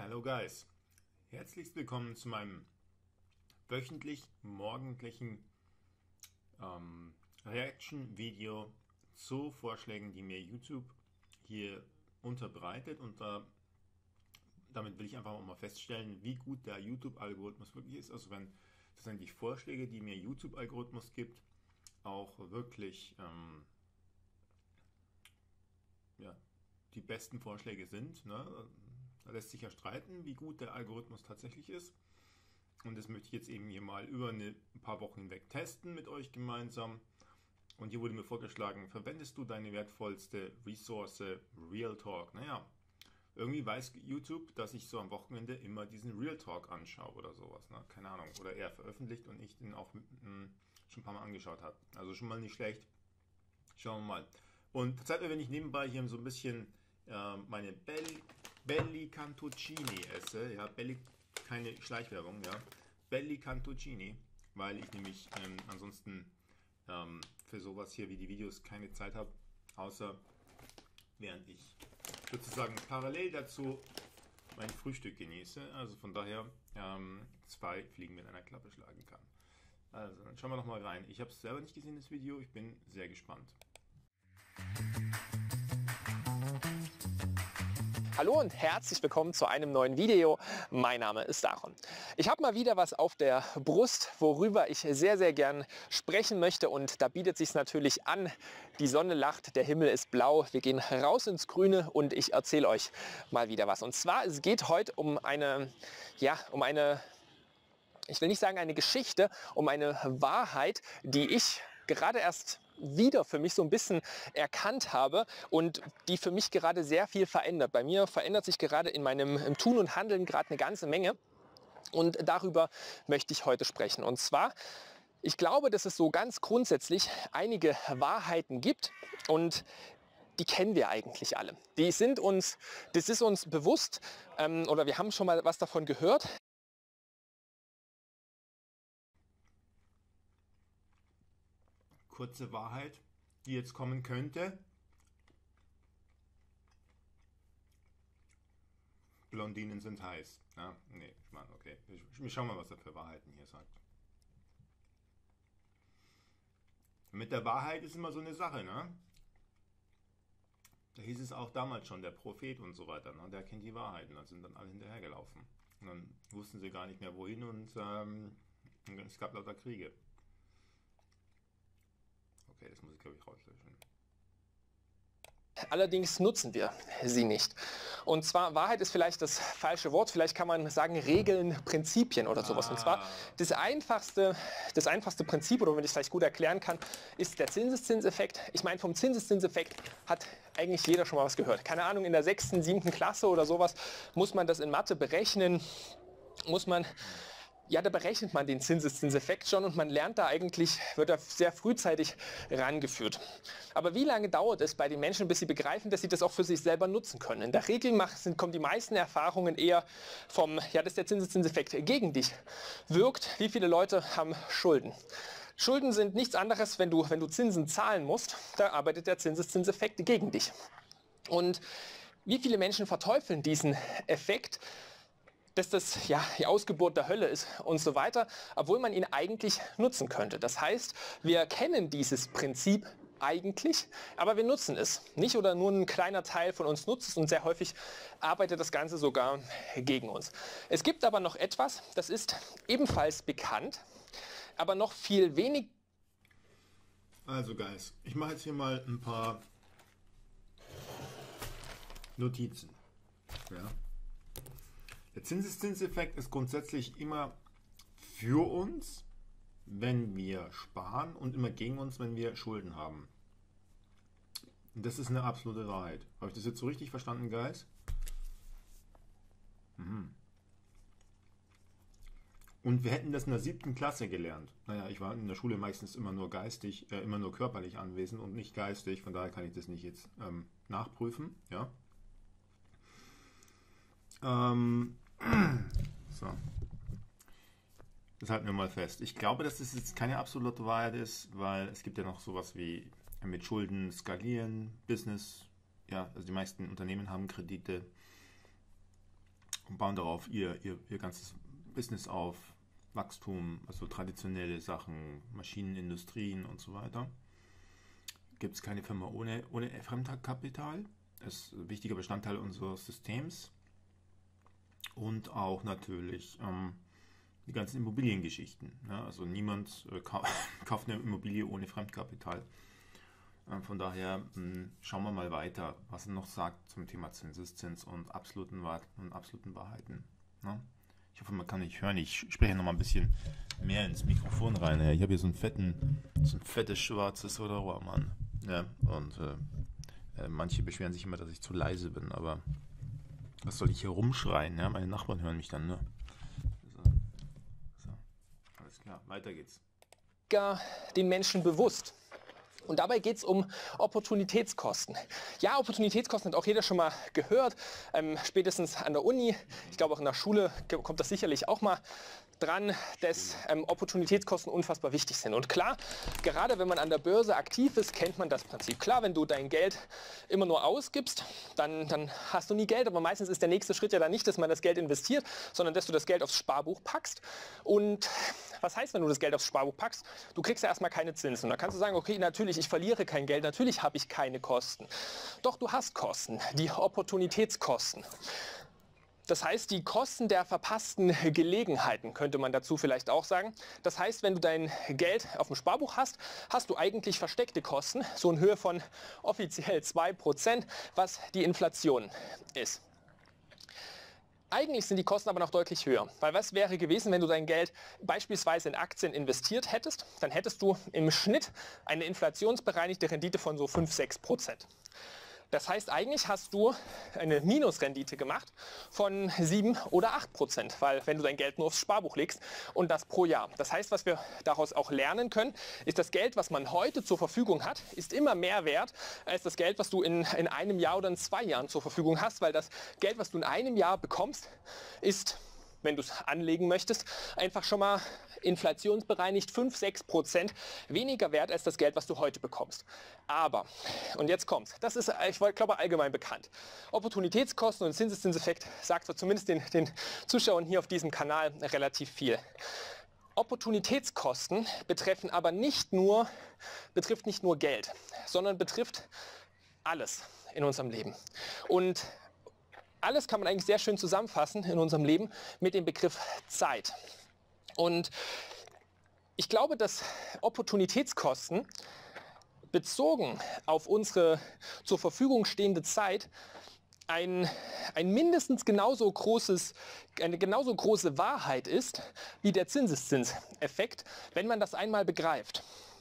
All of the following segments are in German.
Hallo Guys, herzlich willkommen zu meinem wöchentlich morgendlichen Reaction-Video zu Vorschlägen, die mir YouTube hier unterbreitet, und damit will ich einfach mal feststellen, wie gut der YouTube-Algorithmus wirklich ist. Also wenn die Vorschläge, die mir YouTube-Algorithmus gibt, auch wirklich die besten Vorschläge sind. Ne? Da lässt sich ja streiten, wie gut der Algorithmus tatsächlich ist. Und das möchte ich jetzt eben hier mal über ein paar Wochen hinweg testen mit euch gemeinsam. Und hier wurde mir vorgeschlagen, verwendest du deine wertvollste Ressource Real Talk? Naja, irgendwie weiß YouTube, dass ich so am Wochenende immer diesen Real Talk anschaue oder sowas. Ne? Keine Ahnung. Oder er veröffentlicht und ich den auch schon ein paar Mal angeschaut habe. Also schon mal nicht schlecht. Schauen wir mal. Und verzeiht mir, wenn ich nebenbei hier so ein bisschen meine Belli Cantuccini esse. Ja, Belli, keine Schleichwerbung, ja. Belli Cantuccini, weil ich nämlich ansonsten für sowas hier wie die Videos keine Zeit habe, außer während ich sozusagen parallel dazu mein Frühstück genieße. Also von daher 2 Fliegen mit einer Klappe schlagen kann. Also dann schauen wir noch mal rein. Ich habe es selber nicht gesehen, das Video. Ich bin sehr gespannt. Hallo und herzlich willkommen zu einem neuen Video. Mein Name ist Aaron. Ich habe mal wieder was auf der Brust, worüber ich sehr, sehr gern sprechen möchte, und da bietet sich natürlich an. Die Sonne lacht, der Himmel ist blau, wir gehen raus ins Grüne und ich erzähle euch mal wieder was. Und zwar, es geht heute um eine, ich will nicht sagen eine Geschichte, um eine Wahrheit, die ich gerade erst wieder für mich so ein bisschen erkannt habe und die für mich gerade sehr viel verändert. Bei mir verändert sich gerade in meinem Tun und Handeln gerade eine ganze Menge, und darüber möchte ich heute sprechen. Und zwar, ich glaube, dass es so ganz grundsätzlich einige Wahrheiten gibt, und die kennen wir eigentlich alle. Das ist uns bewusst, oder wir haben schon mal was davon gehört. Kurze Wahrheit, die jetzt kommen könnte. Blondinen sind heiß. Ja, nee, ich meine, okay. Wir schauen mal, was er für Wahrheiten hier sagt. Mit der Wahrheit ist immer so eine Sache, ne? Da hieß es auch damals schon, der Prophet und so weiter, ne? Der kennt die Wahrheiten, da sind dann alle hinterhergelaufen. Und dann wussten sie gar nicht mehr wohin, und es gab lauter Kriege. Okay, das muss ich, glaube ich, rauslöschen. Allerdings nutzen wir sie nicht. Und zwar, Wahrheit ist vielleicht das falsche Wort, vielleicht kann man sagen Regeln, Prinzipien oder sowas. Und zwar das einfachste Prinzip, oder wenn ich es vielleicht gut erklären kann, ist der Zinseszinseffekt. Ich meine, vom Zinseszinseffekt hat eigentlich jeder schon mal was gehört. Keine Ahnung, in der 6., 7. Klasse oder sowas muss man das in Mathe berechnen, da berechnet man den Zinseszinseffekt schon, und man lernt da eigentlich, wird da sehr frühzeitig rangeführt. Aber wie lange dauert es bei den Menschen, bis sie begreifen, dass sie das auch für sich selber nutzen können? In der Regel kommen die meisten Erfahrungen eher dass der Zinseszinseffekt gegen dich wirkt. Wie viele Leute haben Schulden? Schulden sind nichts anderes, wenn du Zinsen zahlen musst, da arbeitet der Zinseszinseffekt gegen dich. Und wie viele Menschen verteufeln diesen Effekt, dass das die Ausgeburt der Hölle ist und so weiter, obwohl man ihn eigentlich nutzen könnte. Das heißt, wir kennen dieses Prinzip eigentlich, aber wir nutzen es nicht, oder nur ein kleiner Teil von uns nutzt es, und sehr häufig arbeitet das Ganze sogar gegen uns. Es gibt aber noch etwas, das ist ebenfalls bekannt, aber noch viel weniger. Also Guys, ich mache jetzt hier mal ein paar Notizen. Ja. Der Zinseszinseffekt ist grundsätzlich immer für uns, wenn wir sparen, und immer gegen uns, wenn wir Schulden haben. Und das ist eine absolute Wahrheit. Habe ich das jetzt so richtig verstanden, Guys? Und wir hätten das in der 7. Klasse gelernt. Naja, ich war in der Schule meistens immer nur immer nur körperlich anwesend und nicht geistig. Von daher kann ich das nicht jetzt nachprüfen. Ja. So. Das halten wir mal fest. Ich glaube, dass das jetzt keine absolute Wahrheit ist, weil es gibt ja noch sowas wie mit Schulden skalieren, Business. Ja, also die meisten Unternehmen haben Kredite, bauen darauf ihr ganzes Business auf, Wachstum, also traditionelle Sachen, Maschinenindustrien und so weiter. Gibt es keine Firma ohne Fremdkapital. Das ist ein wichtiger Bestandteil unseres Systems. Und auch natürlich die ganzen Immobiliengeschichten. Ja, also niemand kauft eine Immobilie ohne Fremdkapital. Von daher schauen wir mal weiter, was er noch sagt zum Thema Zinseszins und absoluten Wahrheiten. Ne? Ich hoffe, man kann mich hören. Ich spreche noch mal ein bisschen mehr ins Mikrofon rein. Ich habe hier so ein fettes schwarzes Rohr, Mann. Ja, und manche beschweren sich immer, dass ich zu leise bin, aber was soll ich hier rumschreien? Ja? Meine Nachbarn hören mich dann, ne? So. Alles klar, weiter geht's. Den Menschen bewusst. Und dabei geht es um Opportunitätskosten. Ja, Opportunitätskosten hat auch jeder schon mal gehört, spätestens an der Uni. Ich glaube auch in der Schule kommt das sicherlich auch mal dran, dass Opportunitätskosten unfassbar wichtig sind. Und klar, gerade wenn man an der Börse aktiv ist, kennt man das Prinzip. Klar, wenn du dein Geld immer nur ausgibst, dann hast du nie Geld. Aber meistens ist der nächste Schritt ja dann nicht, dass man das Geld investiert, sondern dass du das Geld aufs Sparbuch packst. Und was heißt, wenn du das Geld aufs Sparbuch packst? Du kriegst ja erstmal keine Zinsen. Und da kannst du sagen, okay, natürlich, ich verliere kein Geld, natürlich habe ich keine Kosten. Doch, du hast Kosten, die Opportunitätskosten. Das heißt, die Kosten der verpassten Gelegenheiten, könnte man dazu vielleicht auch sagen. Das heißt, wenn du dein Geld auf dem Sparbuch hast, hast du eigentlich versteckte Kosten, so in Höhe von offiziell 2%, was die Inflation ist. Eigentlich sind die Kosten aber noch deutlich höher, weil was wäre gewesen, wenn du dein Geld beispielsweise in Aktien investiert hättest, dann hättest du im Schnitt eine inflationsbereinigte Rendite von so 5–6%. Das heißt, eigentlich hast du eine Minusrendite gemacht von 7 oder 8%, weil wenn du dein Geld nur aufs Sparbuch legst und das pro Jahr. Das heißt, was wir daraus auch lernen können, ist, das Geld, was man heute zur Verfügung hat, ist immer mehr wert als das Geld, was du in einem Jahr oder in 2 Jahren zur Verfügung hast, weil das Geld, was du in einem Jahr bekommst, ist, wenn du es anlegen möchtest, einfach schon mal inflationsbereinigt 5–6% weniger wert als das Geld, was du heute bekommst. Aber, und jetzt kommt's, das ist, ich glaube, allgemein bekannt. Opportunitätskosten und Zinseszinseffekt sagt zumindest den Zuschauern hier auf diesem Kanal relativ viel. Opportunitätskosten betrifft nicht nur Geld, sondern betrifft alles in unserem Leben. Und alles kann man eigentlich sehr schön zusammenfassen in unserem Leben mit dem Begriff Zeit. Und ich glaube, dass Opportunitätskosten bezogen auf unsere zur Verfügung stehende Zeit eine genauso große Wahrheit ist wie der Zinseszinseffekt, wenn man das einmal begreift.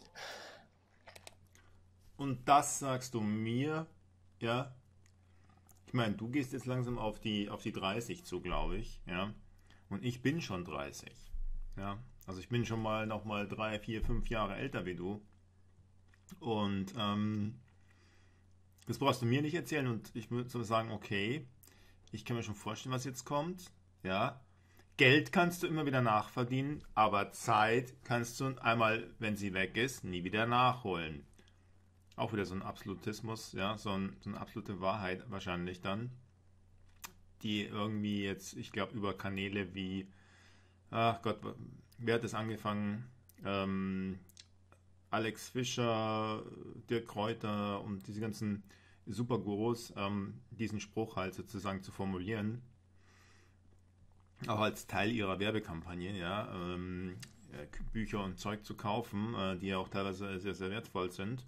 Und das sagst du mir, ja? Ich meine, du gehst jetzt langsam auf die 30 zu, glaube ich, ja? Und ich bin schon 30, ja? Also ich bin schon mal noch mal 3, 4, 5 Jahre älter wie du. Und das brauchst du mir nicht erzählen. Und ich würde so sagen, okay, ich kann mir schon vorstellen, was jetzt kommt. Ja, Geld kannst du immer wieder nachverdienen, aber Zeit kannst du einmal, wenn sie weg ist, nie wieder nachholen. Auch wieder so ein Absolutismus, ja, so eine absolute Wahrheit wahrscheinlich dann, die irgendwie jetzt, ich glaube, über Kanäle wie, ach Gott, wer hat das angefangen? Alex Fischer, Dirk Kräuter und diese ganzen Supergurus, diesen Spruch halt sozusagen zu formulieren, auch als Teil ihrer Werbekampagne, ja, Bücher und Zeug zu kaufen, die ja auch teilweise sehr, sehr wertvoll sind.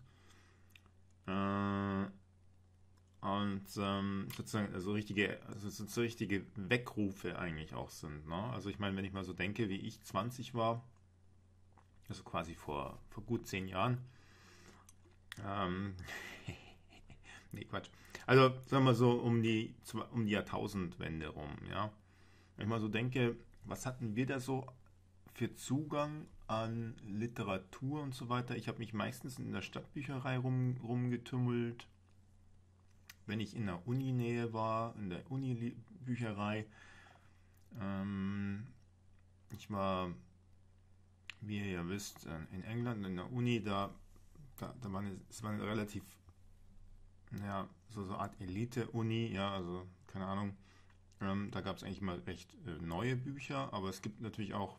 Und sozusagen so richtige Weckrufe eigentlich auch sind. Ne? Also ich meine, wenn ich mal so denke, wie ich 20 war, also quasi vor gut 10 Jahren. Nee, Quatsch. Also sagen wir so um die Jahrtausendwende rum, ja. Wenn ich mal so denke, was hatten wir da so für Zugang an Literatur und so weiter? Ich habe mich meistens in der Stadtbücherei rumgetümmelt. Wenn ich in der Uninähe war, in der Unibücherei. Ich war, wie ihr ja wisst, in England, in der Uni, es war eine relativ, ja, so eine Art Elite-Uni, ja, also keine Ahnung, Da gab es eigentlich immer recht neue Bücher, aber es gibt natürlich auch,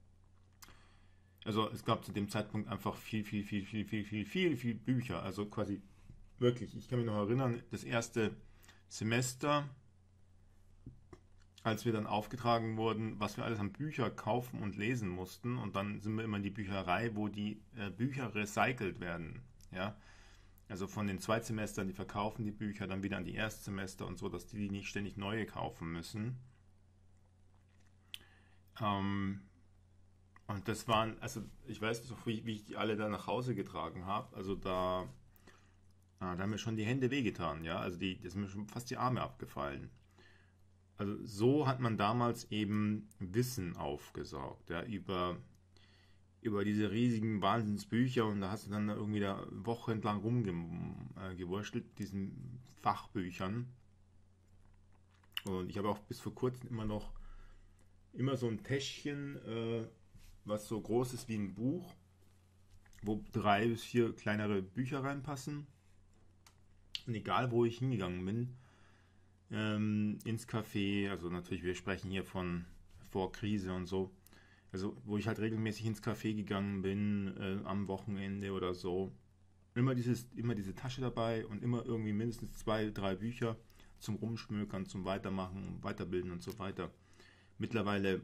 also es gab zu dem Zeitpunkt einfach viel Bücher. Also quasi wirklich, ich kann mich noch erinnern, das erste Semester, als wir dann aufgetragen wurden, was wir alles an Bücher kaufen und lesen mussten. Und dann sind wir immer in die Bücherei, wo die Bücher recycelt werden. Ja? Also von den Zweitsemestern, die verkaufen die Bücher dann wieder an die Erstsemester und so, dass die nicht ständig neue kaufen müssen. Und das waren, also ich weiß noch, wie ich die alle da nach Hause getragen habe. Also da haben mir schon die Hände wehgetan, ja. Also das sind mir schon fast die Arme abgefallen. Also so hat man damals eben Wissen aufgesaugt, ja, über diese riesigen Wahnsinnsbücher, und da hast du dann irgendwie da wochenlang rumgewurschtelt, diesen Fachbüchern. Und ich habe auch bis vor kurzem immer so ein Täschchen, was so groß ist wie ein Buch, wo 3 bis 4 kleinere Bücher reinpassen. Und egal, wo ich hingegangen bin, ins Café, also natürlich, wir sprechen hier von vor Krise und so, also wo ich halt regelmäßig ins Café gegangen bin, am Wochenende oder so, immer diese Tasche dabei und immer irgendwie mindestens 2, 3 Bücher zum Rumschmökern, zum Weitermachen, Weiterbilden und so weiter. Mittlerweile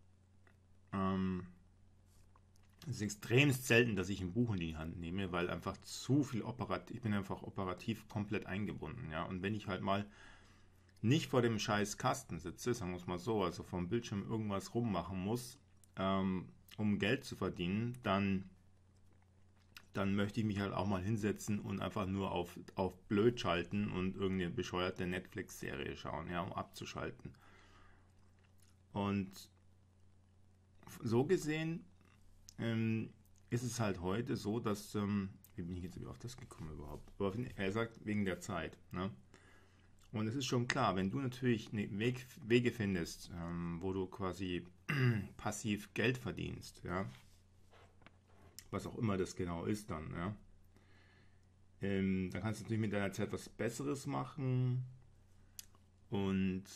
es ist extrem selten, dass ich ein Buch in die Hand nehme, weil einfach ich bin einfach operativ komplett eingebunden, ja. Und wenn ich halt mal nicht vor dem scheiß Kasten sitze, sagen wir es mal so, also vom Bildschirm irgendwas rummachen muss, um Geld zu verdienen, dann möchte ich mich halt auch mal hinsetzen und einfach nur auf blöd schalten und irgendeine bescheuerte Netflix-Serie schauen, ja, um abzuschalten. Und so gesehen ist es halt heute so, dass, wie bin ich jetzt auf das gekommen überhaupt? Aber er sagt, wegen der Zeit, ne? Und es ist schon klar, wenn du natürlich Wege findest, wo du quasi passiv Geld verdienst, ja, was auch immer das genau ist dann, ja, dann kannst du natürlich mit deiner Zeit was Besseres machen und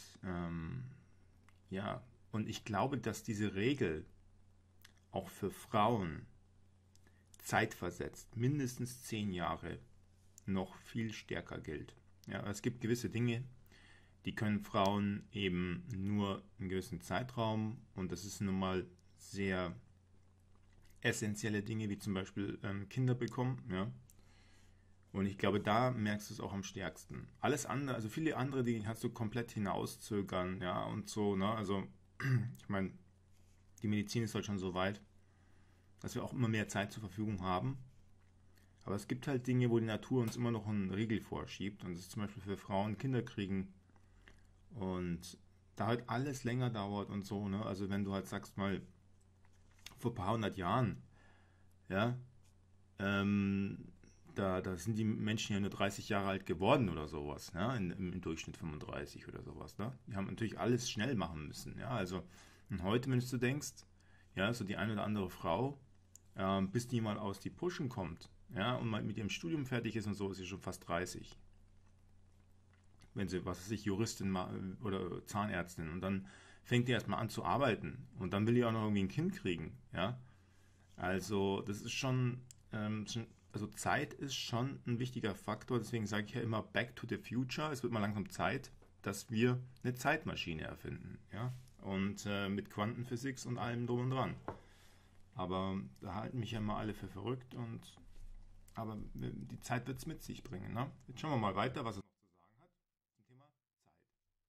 ja, und ich glaube, dass diese Regel auch für Frauen zeitversetzt mindestens 10 Jahre noch viel stärker gilt. Ja, es gibt gewisse Dinge, die können Frauen eben nur einen gewissen Zeitraum, und das ist nun mal sehr essentielle Dinge, wie zum Beispiel Kinder bekommen, ja. Und ich glaube, da merkst du es auch am stärksten. Alles andere, also viele andere Dinge kannst du komplett hinauszögern, ja, und so, ne, also ich meine, die Medizin ist halt schon so weit, dass wir auch immer mehr Zeit zur Verfügung haben. Aber es gibt halt Dinge, wo die Natur uns immer noch einen Riegel vorschiebt. Und das ist zum Beispiel für Frauen Kinder kriegen. Und da halt alles länger dauert und so, ne? Also wenn du halt sagst mal, vor ein paar hundert Jahren, ja, da sind die Menschen ja nur 30 Jahre alt geworden oder sowas, ne? Im Durchschnitt 35 oder sowas, ne? Die haben natürlich alles schnell machen müssen, ja. Also und heute, wenn du denkst, ja, so die eine oder andere Frau, bis die mal aus die Puschen kommt, ja, und mal mit ihrem Studium fertig ist und so, ist sie schon fast 30. Wenn sie, was weiß ich, Juristin oder Zahnärztin, und dann fängt die erstmal an zu arbeiten und dann will die auch noch irgendwie ein Kind kriegen, ja. Also das ist schon, also Zeit ist schon ein wichtiger Faktor, deswegen sage ich ja immer Back to the Future. Es wird mal langsam Zeit, dass wir eine Zeitmaschine erfinden, ja, und mit Quantenphysik und allem drum und dran. Aber da halten mich ja immer alle für verrückt, aber die Zeit wird es mit sich bringen, ne? Jetzt schauen wir mal weiter, was er noch zu sagen hat zum Thema Zeit.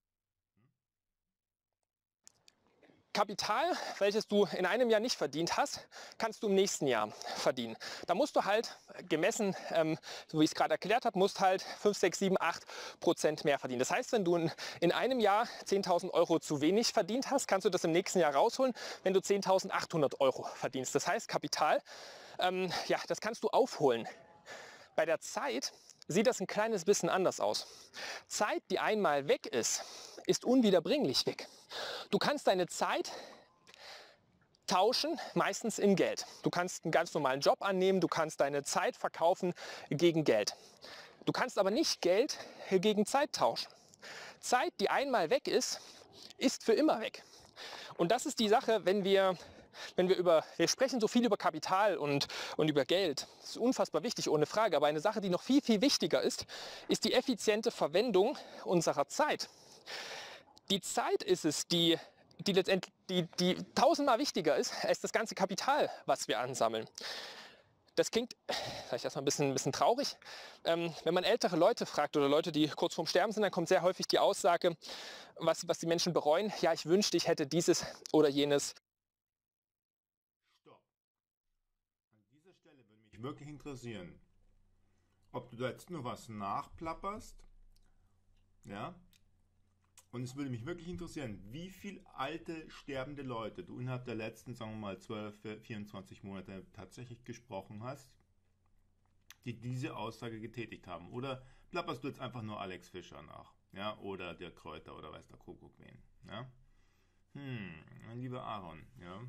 Kapital, welches du in einem Jahr nicht verdient hast, kannst du im nächsten Jahr verdienen. Da musst du halt gemessen, so wie ich es gerade erklärt habe, musst halt 5, 6, 7, 8% mehr verdienen. Das heißt, wenn du in einem Jahr 10.000 Euro zu wenig verdient hast, kannst du das im nächsten Jahr rausholen, wenn du 10.800 Euro verdienst. Das heißt, Kapital, ja, das kannst du aufholen. Bei der Zeit sieht das ein kleines bisschen anders aus. Zeit, die einmal weg ist, ist unwiederbringlich weg. Du kannst deine Zeit tauschen, meistens in Geld. Du kannst einen ganz normalen Job annehmen, du kannst deine Zeit verkaufen gegen Geld. Du kannst aber nicht Geld gegen Zeit tauschen. Zeit, die einmal weg ist, ist für immer weg. Und das ist die Sache, wenn wir sprechen so viel über Kapital und über Geld. Das ist unfassbar wichtig, ohne Frage. Aber eine Sache, die noch viel, viel wichtiger ist, ist die effiziente Verwendung unserer Zeit. Die Zeit ist es, die letztendlich die tausendmal wichtiger ist als das ganze Kapital, was wir ansammeln. Das klingt vielleicht erstmal ein bisschen traurig. Wenn man ältere Leute fragt oder Leute, die kurz vorm Sterben sind, dann kommt sehr häufig die Aussage, was die Menschen bereuen. Ja, ich wünschte, ich hätte dieses oder jenes. Stopp. An dieser Stelle würde mich wirklich interessieren, ob du da jetzt nur was nachplapperst, ja? Und es würde mich wirklich interessieren, wie viele alte, sterbende Leute du innerhalb der letzten, sagen wir mal, 12, 24 Monate tatsächlich gesprochen hast, die diese Aussage getätigt haben. Oder plapperst du jetzt einfach nur Alex Fischer nach? Ja? Oder Dirk Kräuter oder weiß der Kuckuck wen. Ja? Mein lieber Aaron, ja.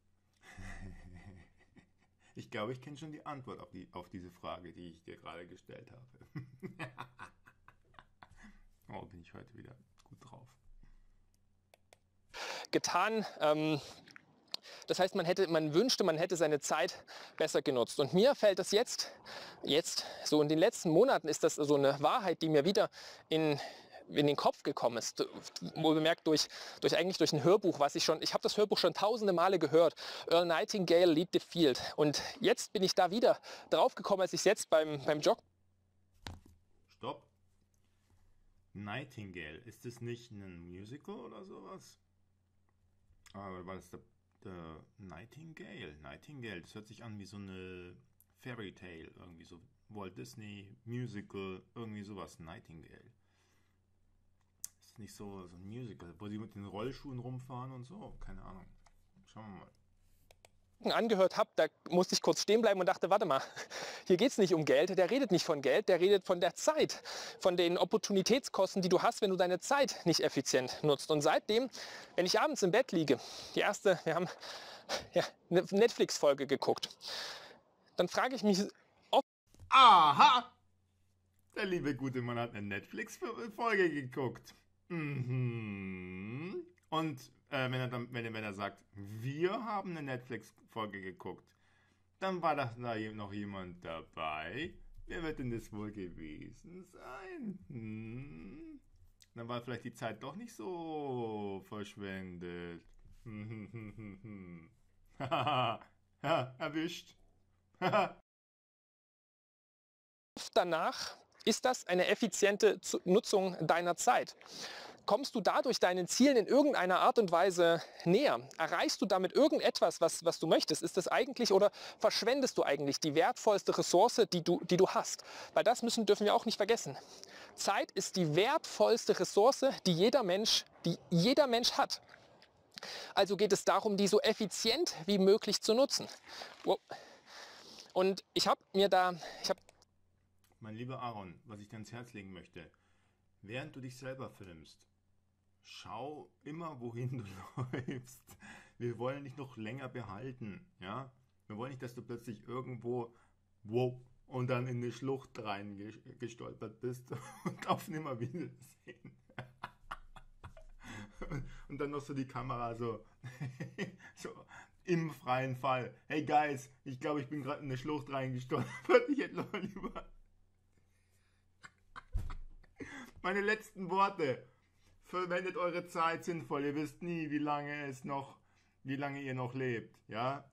Ich glaube, ich kenne schon die Antwort auf diese Frage, die ich dir gerade gestellt habe. Oh, bin ich heute wieder gut drauf. Getan. Das heißt, man wünschte, man hätte seine Zeit besser genutzt. Und mir fällt das jetzt so in den letzten Monaten ist das so eine Wahrheit, die mir wieder in den Kopf gekommen ist. Wohl bemerkt durch ein Hörbuch, ich habe das Hörbuch schon tausende Male gehört. Earl Nightingale, Lead the Field. Und jetzt bin ich da wieder drauf gekommen, als ich jetzt beim Joggen. Stopp. Nightingale, ist das nicht ein Musical oder sowas? Aber war das der Nightingale? Nightingale, das hört sich an wie so eine Fairy Tale, irgendwie so Walt Disney Musical, irgendwie sowas. Nightingale. Ist nicht so ein Musical, wo sie mit den Rollschuhen rumfahren und so? Keine Ahnung. Schauen wir mal. Angehört habe, da musste ich kurz stehen bleiben und dachte, warte mal, hier geht es nicht um Geld, der redet nicht von Geld, der redet von der Zeit, von den Opportunitätskosten, die du hast, wenn du deine Zeit nicht effizient nutzt. Und seitdem, wenn ich abends im Bett liege, wir haben eine Netflix-Folge geguckt, dann frage ich mich oft... Aha! Der liebe gute Mann hat eine Netflix-Folge geguckt. Mhm. Und wenn er sagt, wir haben eine Netflix-Folge geguckt, dann war da noch jemand dabei. Wer wird denn das wohl gewesen sein? Dann war vielleicht die Zeit doch nicht so verschwendet. Haha, erwischt. Danach ist das eine effiziente Nutzung deiner Zeit. Kommst du dadurch deinen Zielen in irgendeiner Art und Weise näher? Erreichst du damit irgendetwas, was du möchtest? Ist das eigentlich oder verschwendest du eigentlich die wertvollste Ressource, die du hast? Weil das dürfen wir auch nicht vergessen. Zeit ist die wertvollste Ressource, die jeder Mensch hat. Also geht es darum, die so effizient wie möglich zu nutzen. Und Mein lieber Aaron, was ich dir ans Herz legen möchte, während du dich selber filmst, schau immer, wohin du läufst. Wir wollen dich noch länger behalten, ja? Wir wollen nicht, dass du plötzlich irgendwo und dann in eine Schlucht reingestolpert bist und auf Nimmerwiedersehen. Und dann noch so die Kamera so im freien Fall. Hey Guys, ich glaube, ich bin gerade in eine Schlucht reingestolpert. Ich hätte lieber... Meine letzten Worte. Verwendet eure Zeit sinnvoll. Ihr wisst nie, wie lange ihr noch lebt. Ja?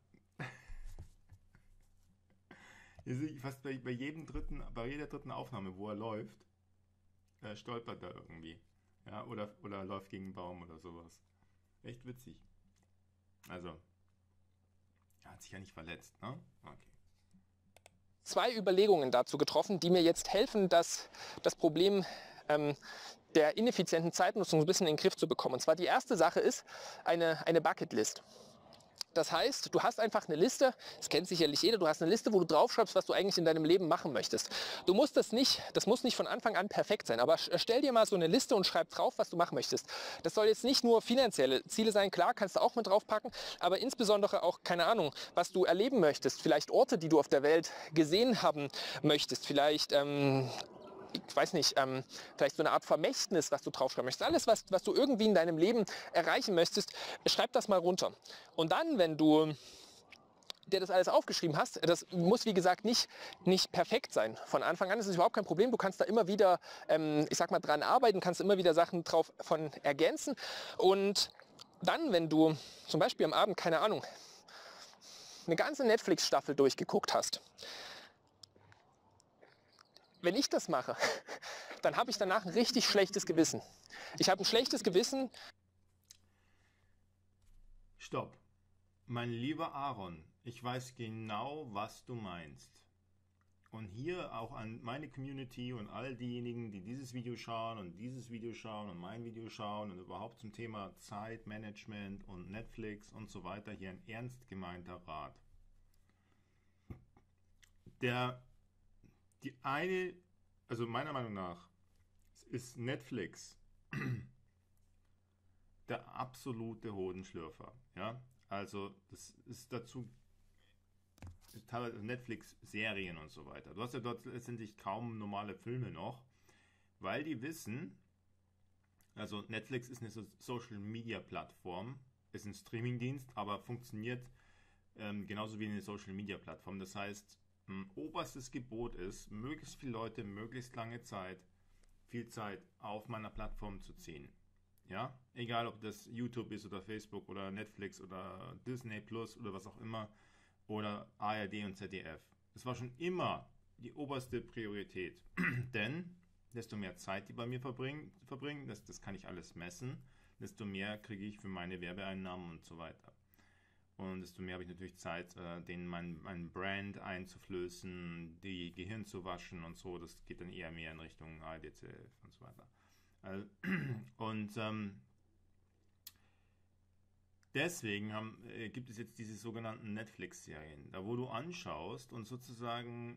Ihr seht fast bei jeder dritten Aufnahme, wo er läuft, stolpert er irgendwie. Ja? Oder läuft gegen einen Baum oder sowas. Echt witzig. Also, er hat sich ja nicht verletzt, ne? Okay. 2 Überlegungen dazu getroffen, die mir jetzt helfen, das Problem der ineffizienten Zeitnutzung ein bisschen in den Griff zu bekommen. Und zwar die erste Sache ist eine Bucketlist. Das heißt, du hast einfach eine Liste, das kennt sicherlich jeder, du hast eine Liste, wo du draufschreibst, was du eigentlich in deinem Leben machen möchtest. Das muss nicht von Anfang an perfekt sein, aber stell dir mal so eine Liste und schreib drauf, was du machen möchtest. Das soll jetzt nicht nur finanzielle Ziele sein, klar, kannst du auch mit draufpacken, aber insbesondere auch, keine Ahnung, was du erleben möchtest, vielleicht Orte, die du auf der Welt gesehen haben möchtest, vielleicht weiß nicht, vielleicht so eine Art Vermächtnis, was du draufschreiben möchtest. Alles, was du irgendwie in deinem Leben erreichen möchtest, schreib das mal runter. Und dann, wenn du dir das alles aufgeschrieben hast, das muss wie gesagt nicht perfekt sein. Von Anfang an ist es überhaupt kein Problem. Du kannst da immer wieder, ich sag mal, dran arbeiten, kannst immer wieder Sachen drauf von ergänzen. Und dann, wenn du zum Beispiel am Abend, keine Ahnung, eine ganze Netflix-Staffel durchgeguckt hast, wenn ich das mache, dann habe ich danach ein richtig schlechtes Gewissen. Ich habe ein schlechtes Gewissen. Stopp. Mein lieber Aaron, ich weiß genau, was du meinst. Und hier auch an meine Community und all diejenigen, die dieses Video schauen und dieses Video schauen und mein Video schauen und überhaupt zum Thema Zeitmanagement und Netflix und so weiter, hier ein ernst gemeinter Rat. Also meiner Meinung nach ist Netflix der absolute Hodenschlürfer. Ja? Also das ist dazu teilweise Netflix-Serien und so weiter. Du hast ja dort letztendlich kaum normale Filme noch, weil die wissen, also Netflix ist eine Social-Media-Plattform, ist ein Streamingdienst, aber funktioniert genauso wie eine Social-Media-Plattform. Das heißt, oberstes Gebot ist, möglichst viele Leute, möglichst lange Zeit, viel Zeit auf meiner Plattform zu ziehen. Ja, egal ob das YouTube ist oder Facebook oder Netflix oder Disney Plus oder was auch immer oder ARD und ZDF. Das war schon immer die oberste Priorität, denn desto mehr Zeit die bei mir verbringen, das kann ich alles messen, desto mehr kriege ich für meine Werbeeinnahmen und so weiter. Und desto mehr habe ich natürlich Zeit, denen mein Brand einzuflößen, die Gehirn zu waschen und so. Das geht dann eher mehr in Richtung ARD, ZDF und so weiter. Und deswegen gibt es jetzt diese sogenannten Netflix-Serien, da wo du anschaust und sozusagen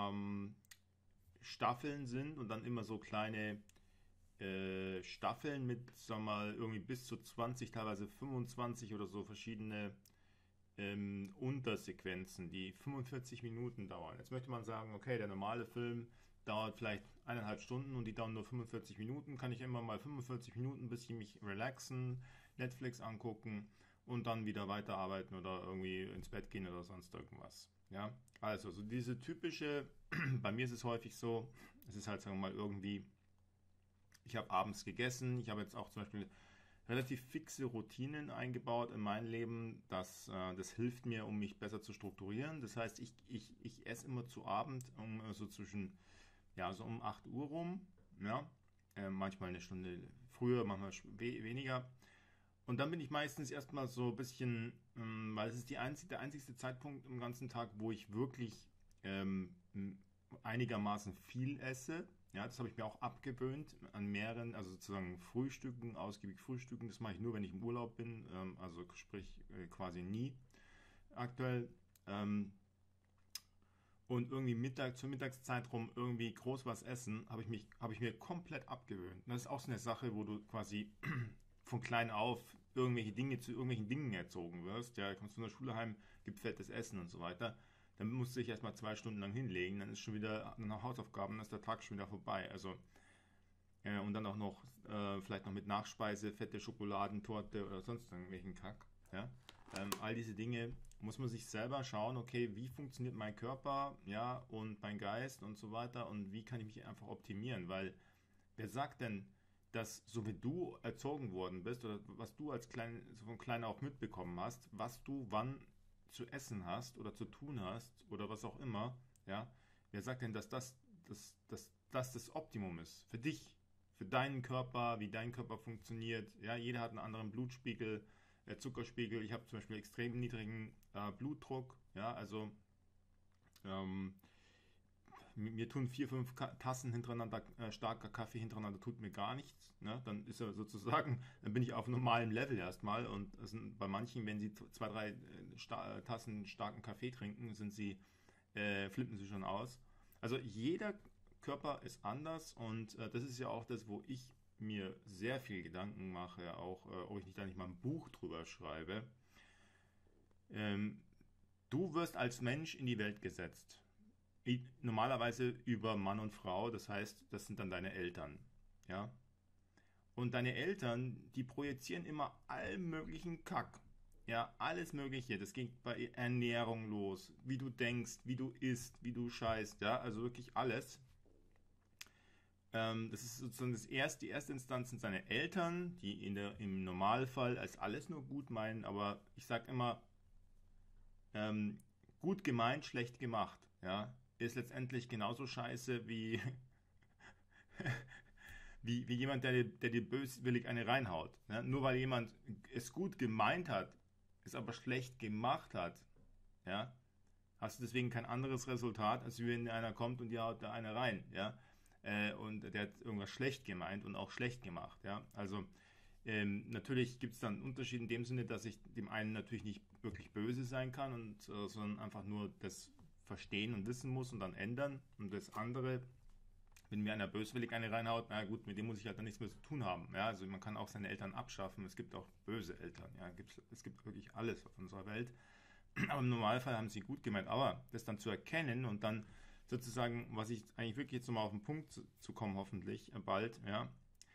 Staffeln sind und dann immer so kleine Staffeln mit, sagen wir mal, irgendwie bis zu 20, teilweise 25 oder so verschiedene Untersequenzen, die 45 Minuten dauern. Jetzt möchte man sagen, okay, der normale Film dauert vielleicht 1,5 Stunden und die dauern nur 45 Minuten. Kann ich immer mal 45 Minuten ein bisschen mich relaxen, Netflix angucken und dann wieder weiterarbeiten oder irgendwie ins Bett gehen oder sonst irgendwas. Ja, also so diese typische, bei mir ist es häufig so, es ist halt, sagen wir mal, irgendwie, ich habe abends gegessen, ich habe jetzt auch zum Beispiel relativ fixe Routinen eingebaut in mein Leben. Das hilft mir, um mich besser zu strukturieren. Das heißt, ich esse immer zu Abend so zwischen, ja, so um 8 Uhr rum. Ja? Manchmal eine Stunde früher, manchmal weniger. Und dann bin ich meistens erstmal so ein bisschen, weil es ist der einzigste Zeitpunkt im ganzen Tag, wo ich wirklich einigermaßen viel esse. Ja, das habe ich mir auch abgewöhnt an mehreren, also sozusagen Frühstücken, ausgiebig Frühstücken. Das mache ich nur, wenn ich im Urlaub bin, also sprich quasi nie aktuell. Und irgendwie zur Mittagszeit rum irgendwie groß was essen, habe ich mir komplett abgewöhnt. Und das ist auch so eine Sache, wo du quasi von klein auf zu irgendwelchen Dingen erzogen wirst. Ja, kommst du von der Schule heim, gibt fettes Essen und so weiter. Dann musst du dich erstmal 2 Stunden lang hinlegen, dann ist schon wieder nach Hausaufgaben, dann ist der Tag schon wieder vorbei. Also, und dann auch noch, vielleicht noch mit Nachspeise, fette Schokoladentorte oder sonst irgendwelchen Kack. Ja? All diese Dinge muss man sich selber schauen, okay, wie funktioniert mein Körper, ja, und mein Geist und so weiter und wie kann ich mich einfach optimieren, weil wer sagt denn, dass so wie du erzogen worden bist oder was du so von klein auf mitbekommen hast, was du wann zu essen hast oder zu tun hast oder was auch immer, ja, wer sagt denn, dass das Optimum ist für dich, für deinen Körper, wie dein Körper funktioniert, ja, jeder hat einen anderen Blutspiegel, Zuckerspiegel, ich habe zum Beispiel extrem niedrigen Blutdruck, ja, also mir tun 4, 5 Tassen hintereinander, starker Kaffee hintereinander tut mir gar nichts. Ne? Dann ist er sozusagen, dann bin ich auf normalem Level erstmal. Und bei manchen, wenn sie 2, 3 Tassen starken Kaffee trinken, flippen sie schon aus. Also jeder Körper ist anders und das ist ja auch das, wo ich mir sehr viel Gedanken mache, auch ob ich da nicht mal ein Buch drüber schreibe. Du wirst als Mensch in die Welt gesetzt. normalerweise über Mann und Frau, das heißt, das sind dann deine Eltern. Ja? Und deine Eltern, die projizieren immer allen möglichen Kack. Ja, alles Mögliche. Das geht bei Ernährung los, wie du denkst, wie du isst, wie du scheißt. Ja, also wirklich alles. Das ist sozusagen die erste Instanz sind seine Eltern, die im Normalfall als alles nur gut meinen, aber ich sage immer, gut gemeint, schlecht gemacht. Ja, ist letztendlich genauso scheiße wie wie jemand, der dir böswillig eine reinhaut. Ja? Nur weil jemand es gut gemeint hat, es aber schlecht gemacht hat, ja, hast du deswegen kein anderes Resultat, als wenn einer kommt und dir haut da einer rein. Ja? Und der hat irgendwas schlecht gemeint und auch schlecht gemacht. Ja? Also natürlich gibt es dann einen Unterschied in dem Sinne, dass ich dem einen natürlich nicht wirklich böse sein kann, sondern einfach nur das verstehen und wissen muss und dann ändern. Und das andere, wenn mir einer böswillig eine reinhaut, na gut, mit dem muss ich halt dann nichts mehr zu tun haben. Ja, also man kann auch seine Eltern abschaffen. Es gibt auch böse Eltern. Ja, es gibt wirklich alles auf unserer Welt. Aber im Normalfall haben sie gut gemeint. Aber das dann zu erkennen und dann sozusagen, was ich eigentlich wirklich jetzt nochmal auf den Punkt zu kommen, hoffentlich bald, ja.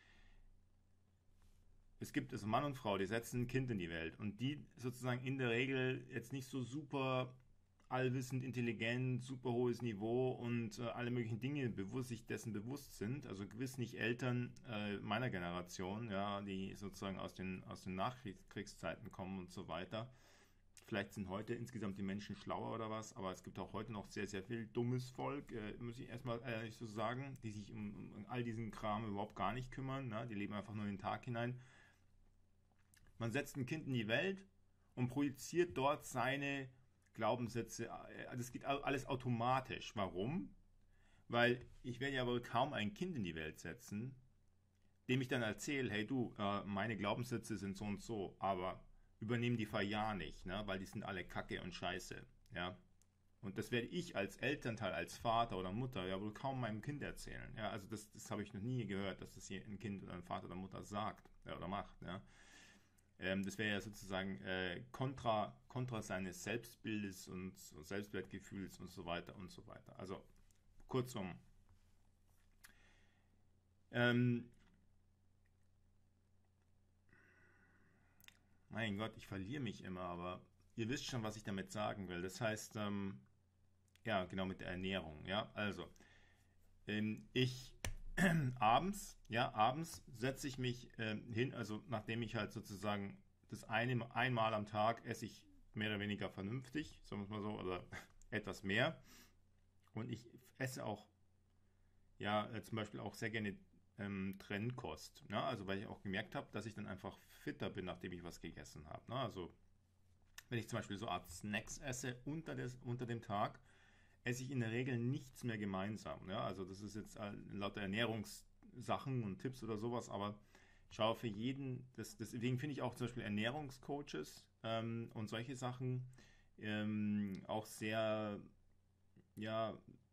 Es gibt also Mann und Frau, die setzen ein Kind in die Welt und die sozusagen in der Regel jetzt nicht so super allwissend, intelligent, super hohes Niveau und alle möglichen Dinge sich dessen bewusst sind. Also gewiss nicht Eltern meiner Generation, ja, die sozusagen aus den Nachkriegszeiten kommen und so weiter. Vielleicht sind heute insgesamt die Menschen schlauer oder was, aber es gibt auch heute noch sehr, sehr viel dummes Volk, muss ich erstmal ehrlich so sagen, die sich um all diesen Kram überhaupt gar nicht kümmern. Ne? Die leben einfach nur in den Tag hinein. Man setzt ein Kind in die Welt und projiziert dort seine Glaubenssätze, das geht alles automatisch. Warum? Weil ich werde ja wohl kaum ein Kind in die Welt setzen, dem ich dann erzähle, hey du, meine Glaubenssätze sind so und so, aber übernehmen die ja nicht, ne? Weil die sind alle Kacke und Scheiße. Ja? Und das werde ich als Elternteil, als Vater oder Mutter ja wohl kaum meinem Kind erzählen. Ja? Also das habe ich noch nie gehört, dass das hier ein Kind oder ein Vater oder Mutter sagt oder macht. Ja? Das wäre ja sozusagen kontra seines Selbstbildes und Selbstwertgefühls und so weiter und so weiter. Also kurzum, mein Gott, ich verliere mich immer, aber ihr wisst schon, was ich damit sagen will. Das heißt, ja, genau mit der Ernährung. Ja, also ich abends setze ich mich hin, also nachdem ich halt sozusagen einmal am Tag esse ich mehr oder weniger vernünftig, sagen wir es mal so, oder etwas mehr. Und ich esse auch, ja, zum Beispiel auch sehr gerne Trennkost. Ne? Also weil ich auch gemerkt habe, dass ich dann einfach fitter bin, nachdem ich was gegessen habe. Ne? Also wenn ich zum Beispiel so eine Art Snacks esse unter dem Tag, esse ich in der Regel nichts mehr gemeinsam. Ja? Also das ist jetzt lauter Ernährungssachen und Tipps oder sowas, aber ich schaue für jeden, deswegen finde ich auch zum Beispiel Ernährungscoaches und solche Sachen auch sehr, ja,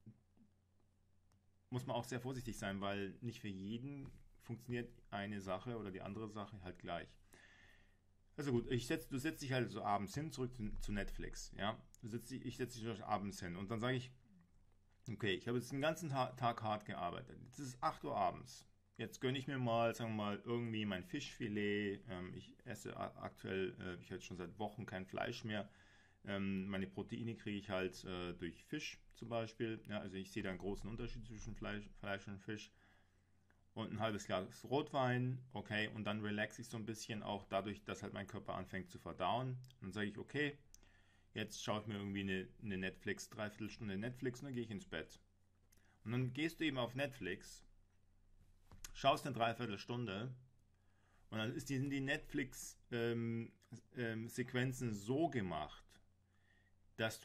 muss man auch sehr vorsichtig sein, weil nicht für jeden funktioniert eine Sache oder die andere Sache halt gleich. Also gut, du setzt dich halt so abends hin, zurück zu Netflix, ja. Ich setze dich abends hin und dann sage ich, okay, ich habe jetzt den ganzen Tag hart gearbeitet. Jetzt ist es 8 Uhr abends. Jetzt gönne ich mir mal, sagen wir mal, irgendwie mein Fischfilet. Ich esse aktuell, ich habe schon seit Wochen kein Fleisch mehr. Meine Proteine kriege ich halt durch Fisch zum Beispiel. Ja, also ich sehe da einen großen Unterschied zwischen Fleisch und Fisch. Und ein halbes Glas Rotwein, okay, und dann relaxe ich so ein bisschen auch dadurch, dass halt mein Körper anfängt zu verdauen. Dann sage ich, okay, jetzt schaue ich mir irgendwie eine Dreiviertelstunde Netflix und dann gehe ich ins Bett. Und dann gehst du eben auf Netflix, schaust eine Dreiviertelstunde und dann sind die Netflix-Sequenzen so gemacht, dass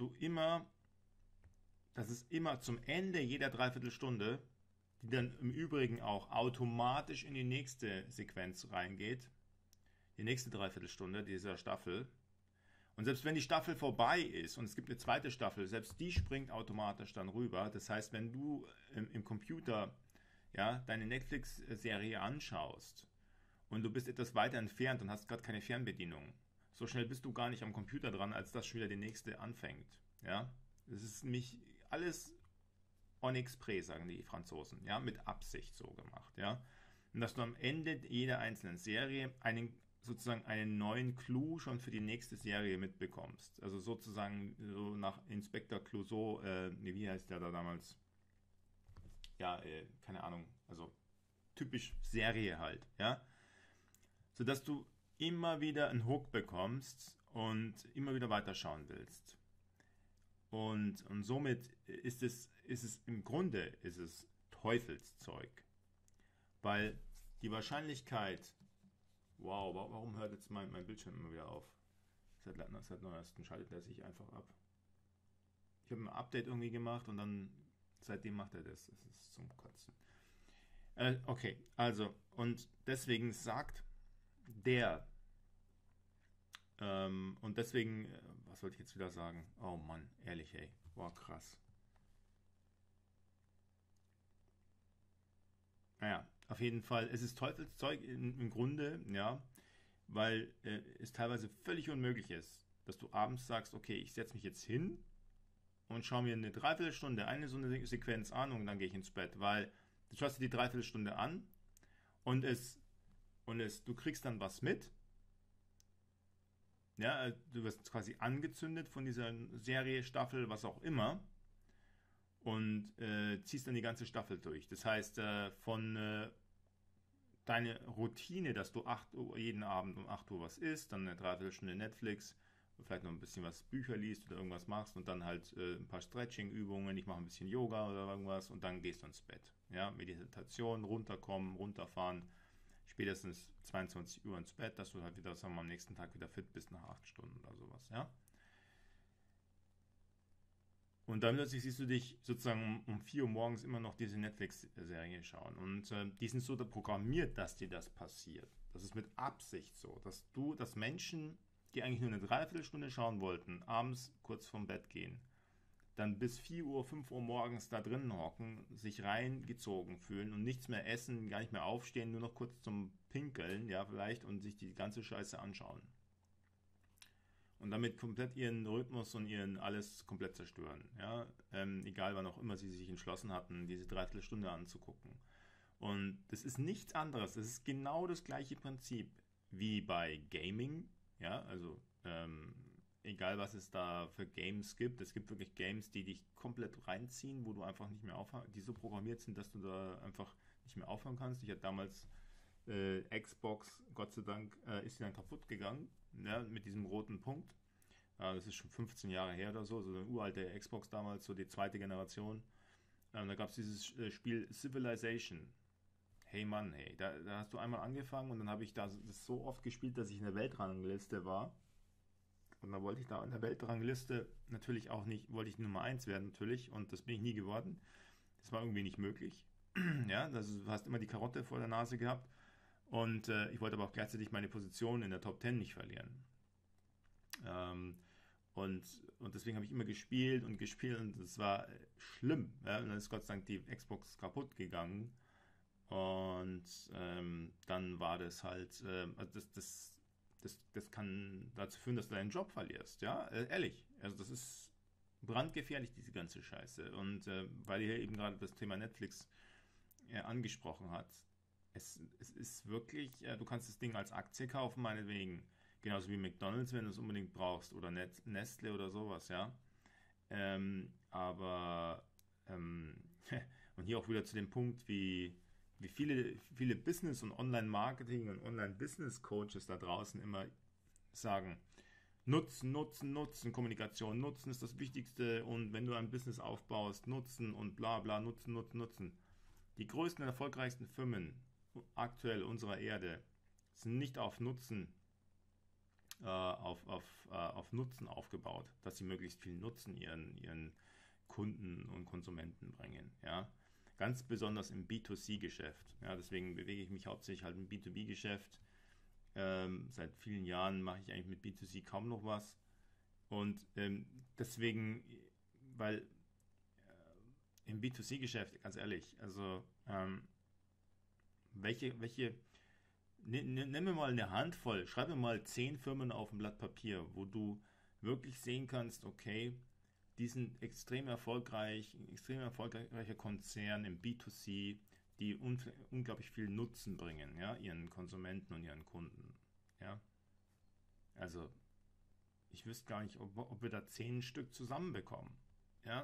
es immer zum Ende jeder Dreiviertelstunde, die dann im Übrigen auch automatisch in die nächste Sequenz reingeht, die nächste Dreiviertelstunde dieser Staffel. Und selbst wenn die Staffel vorbei ist und es gibt eine zweite Staffel, selbst die springt automatisch dann rüber. Das heißt, wenn du im Computer ja, deine Netflix-Serie anschaust und du bist etwas weiter entfernt und hast gerade keine Fernbedienung, so schnell bist du gar nicht am Computer dran, als das schon wieder die nächste anfängt. Ja? Das ist nämlich alles en exprès, sagen die Franzosen, ja, mit Absicht so gemacht, ja. Und dass du am Ende jeder einzelnen Serie sozusagen einen neuen Clou schon für die nächste Serie mitbekommst. Also sozusagen so nach Inspektor Clouseau, wie heißt der da damals? Ja, keine Ahnung, also typisch Serie halt, ja. Sodass du immer wieder einen Hook bekommst und immer wieder weiterschauen willst. Und somit ist es im Grunde ist es Teufelszeug. Weil die Wahrscheinlichkeit, wow, warum hört jetzt mein Bildschirm immer wieder auf? Seit neuestem schaltet er sich einfach ab. Ich habe ein Update irgendwie gemacht und dann seitdem macht er das. Das ist zum Kotzen. Okay, also und deswegen sagt der und deswegen, was wollte ich jetzt wieder sagen? Oh Mann, ehrlich, ey. Boah, krass. Naja, auf jeden Fall, es ist Teufelszeug im Grunde, ja, weil es teilweise völlig unmöglich ist, dass du abends sagst, okay, ich setze mich jetzt hin und schaue mir eine Dreiviertelstunde eine so eine Sequenz an und dann gehe ich ins Bett, weil du schaust dir die Dreiviertelstunde an und du kriegst dann was mit. Ja, du wirst quasi angezündet von dieser Serie, Staffel, was auch immer und ziehst dann die ganze Staffel durch. Das heißt, von deine Routine, dass du 8 Uhr, jeden Abend um 8 Uhr was isst, dann eine Dreiviertelstunde Netflix, vielleicht noch ein bisschen was Bücher liest oder irgendwas machst und dann halt ein paar Stretching-Übungen, ich mache ein bisschen Yoga oder irgendwas und dann gehst du ins Bett. Ja, Meditation, runterkommen, runterfahren, spätestens 22 Uhr ins Bett, dass du halt wieder, sagen wir mal, am nächsten Tag wieder fit bist nach 8 Stunden oder sowas, ja. Und dann plötzlich siehst du dich sozusagen um 4 Uhr morgens immer noch diese Netflix-Serie schauen. Und die sind so programmiert, dass dir das passiert. Das ist mit Absicht so, dass Menschen, die eigentlich nur eine Dreiviertelstunde schauen wollten, abends kurz vorm Bett gehen, dann bis 4 Uhr, 5 Uhr morgens da drinnen hocken, sich reingezogen fühlen und nichts mehr essen, gar nicht mehr aufstehen, nur noch kurz zum Pinkeln, ja, vielleicht, und sich die ganze Scheiße anschauen. Und damit komplett ihren Rhythmus und ihren alles komplett zerstören, ja, egal wann auch immer sie sich entschlossen hatten, diese Dreiviertelstunde anzugucken. Und das ist nichts anderes, das ist genau das gleiche Prinzip wie bei Gaming, ja, also egal was es da für Games gibt, es gibt wirklich Games, die dich komplett reinziehen, wo du einfach nicht mehr aufhören, die so programmiert sind, dass du da einfach nicht mehr aufhören kannst. Ich hatte damals Xbox, Gott sei Dank, ist sie dann kaputt gegangen, ja, mit diesem roten Punkt. Das ist schon 15 Jahre her oder so, so eine uralte Xbox damals, so die zweite Generation. Da gab es dieses Spiel Civilization. Hey Mann, hey, da hast du einmal angefangen und dann habe ich das so oft gespielt, dass ich in der Weltrangliste war. Und dann wollte ich da in der Weltrangliste natürlich auch nicht, wollte ich Nummer 1 werden natürlich und das bin ich nie geworden. Das war irgendwie nicht möglich. Ja, du hast immer die Karotte vor der Nase gehabt und ich wollte aber auch gleichzeitig meine Position in der Top 10 nicht verlieren. Und deswegen habe ich immer gespielt und es war schlimm. Ja? Und dann ist Gott sei Dank die Xbox kaputt gegangen und dann war das halt, also das kann dazu führen, dass du deinen Job verlierst, ja, ehrlich. Also das ist brandgefährlich, diese ganze Scheiße. Und weil ihr eben gerade das Thema Netflix angesprochen hat, es ist wirklich, du kannst das Ding als Aktie kaufen, meinetwegen. Genauso wie McDonald's, wenn du es unbedingt brauchst. Oder Nestle oder sowas, ja. Aber und hier auch wieder zu dem Punkt, wie viele Business- und Online-Marketing- und Online-Business-Coaches da draußen immer sagen, Nutzen, Nutzen, Nutzen, Kommunikation, Nutzen ist das Wichtigste und wenn du ein Business aufbaust, Nutzen und bla bla, Nutzen, Nutzen, Nutzen. Die größten und erfolgreichsten Firmen aktuell unserer Erde sind nicht auf Nutzen auf Nutzen aufgebaut, dass sie möglichst viel Nutzen ihren Kunden und Konsumenten bringen, ja. Ganz besonders im B2C-Geschäft. Ja, deswegen bewege ich mich hauptsächlich halt im B2B-Geschäft. Seit vielen Jahren mache ich eigentlich mit B2C kaum noch was. Und deswegen, weil im B2C-Geschäft, ganz ehrlich, also nimm mir mal eine Handvoll, schreib mir mal 10 Firmen auf ein Blatt Papier, wo du wirklich sehen kannst, okay, die sind extrem erfolgreich, ein extrem erfolgreicher Konzern im B2C, die unglaublich viel Nutzen bringen, ja, ihren Konsumenten und ihren Kunden. Ja. Also, ich wüsste gar nicht, ob wir da 10 Stück zusammenbekommen. Ja.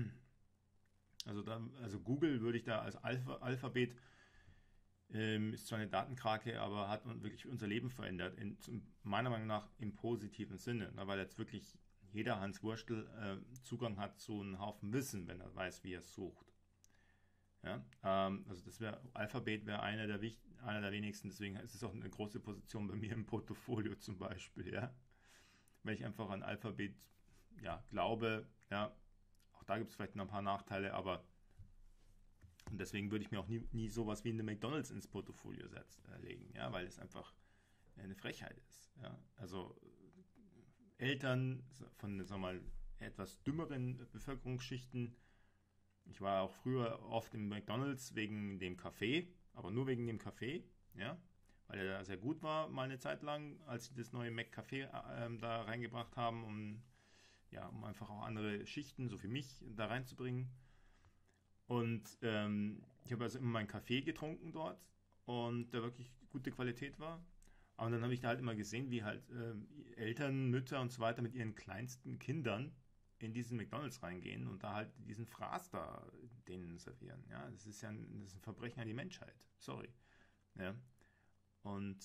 Also Google würde ich da als Alphabet, ist zwar eine Datenkrake, aber hat wirklich unser Leben verändert, meiner Meinung nach im positiven Sinne, ne, weil jetzt wirklich jeder Hans Wurstel Zugang hat zu einem Haufen Wissen, wenn er weiß, wie er es sucht. Ja, also Alphabet wäre einer der wenigsten, deswegen ist es auch eine große Position bei mir im Portfolio zum Beispiel, ja. Weil ich einfach an Alphabet, ja, glaube, ja, auch da gibt es vielleicht noch ein paar Nachteile, aber und deswegen würde ich mir auch nie sowas wie eine McDonald's ins Portfolio legen, ja, weil es einfach eine Frechheit ist. Ja. Also Eltern von, sagen wir mal, etwas dümmeren Bevölkerungsschichten. Ich war auch früher oft im McDonald's wegen dem Kaffee, aber nur wegen dem Kaffee, ja, weil er sehr gut war mal eine Zeit lang, als sie das neue McCafé da reingebracht haben, um einfach auch andere Schichten, so für mich, da reinzubringen. Und ich habe also immer meinen Kaffee getrunken dort und der wirklich gute Qualität war. Aber dann habe ich da halt immer gesehen, wie halt Eltern, Mütter und so weiter mit ihren kleinsten Kindern in diesen McDonald's reingehen und da halt diesen Fraß da denen servieren. Ja, das ist ein Verbrechen an die Menschheit. Sorry. Ja. Und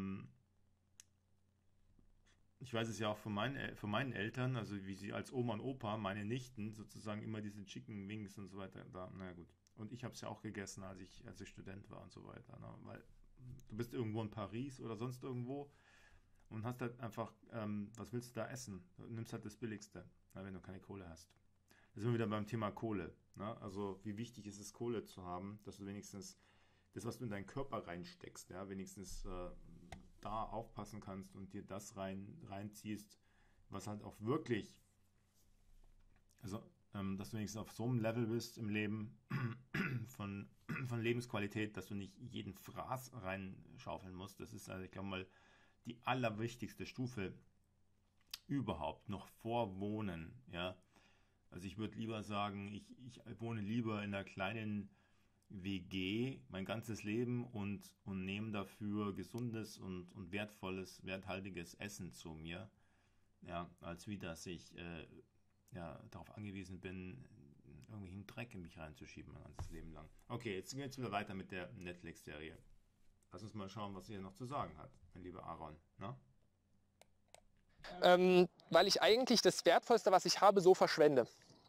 ich weiß es ja auch von meinen Eltern, also wie sie als Oma und Opa, meine Nichten, sozusagen immer diese Chicken Wings und so weiter da, na gut. Und ich habe es ja auch gegessen, als ich Student war und so weiter. Ne? Weil du bist irgendwo in Paris oder sonst irgendwo und hast halt einfach, was willst du da essen? Du nimmst halt das Billigste, wenn du keine Kohle hast. Da sind wir wieder beim Thema Kohle. Ne? Also wie wichtig ist es, Kohle zu haben, dass du wenigstens das, was du in deinen Körper reinsteckst, ja, wenigstens da aufpassen kannst und dir das reinziehst, was halt auch wirklich, also dass du wenigstens auf so einem Level bist im Leben von Lebensqualität, dass du nicht jeden Fraß reinschaufeln musst. Das ist, also ich glaube mal, die allerwichtigste Stufe überhaupt, noch vor Wohnen. Ja? Also ich würde lieber sagen, ich wohne lieber in einer kleinen WG mein ganzes Leben und nehme dafür gesundes und wertvolles, werthaltiges Essen zu mir, ja, als wie dass ich darauf angewiesen bin, irgendwelchen Dreck in mich reinzuschieben mein ganzes Leben lang. Okay, jetzt gehen wir wieder weiter mit der Netflix-Serie. Lass uns mal schauen, was ihr noch zu sagen hat, mein lieber Aaron. Na? Weil ich eigentlich das Wertvollste, was ich habe, so verschwende.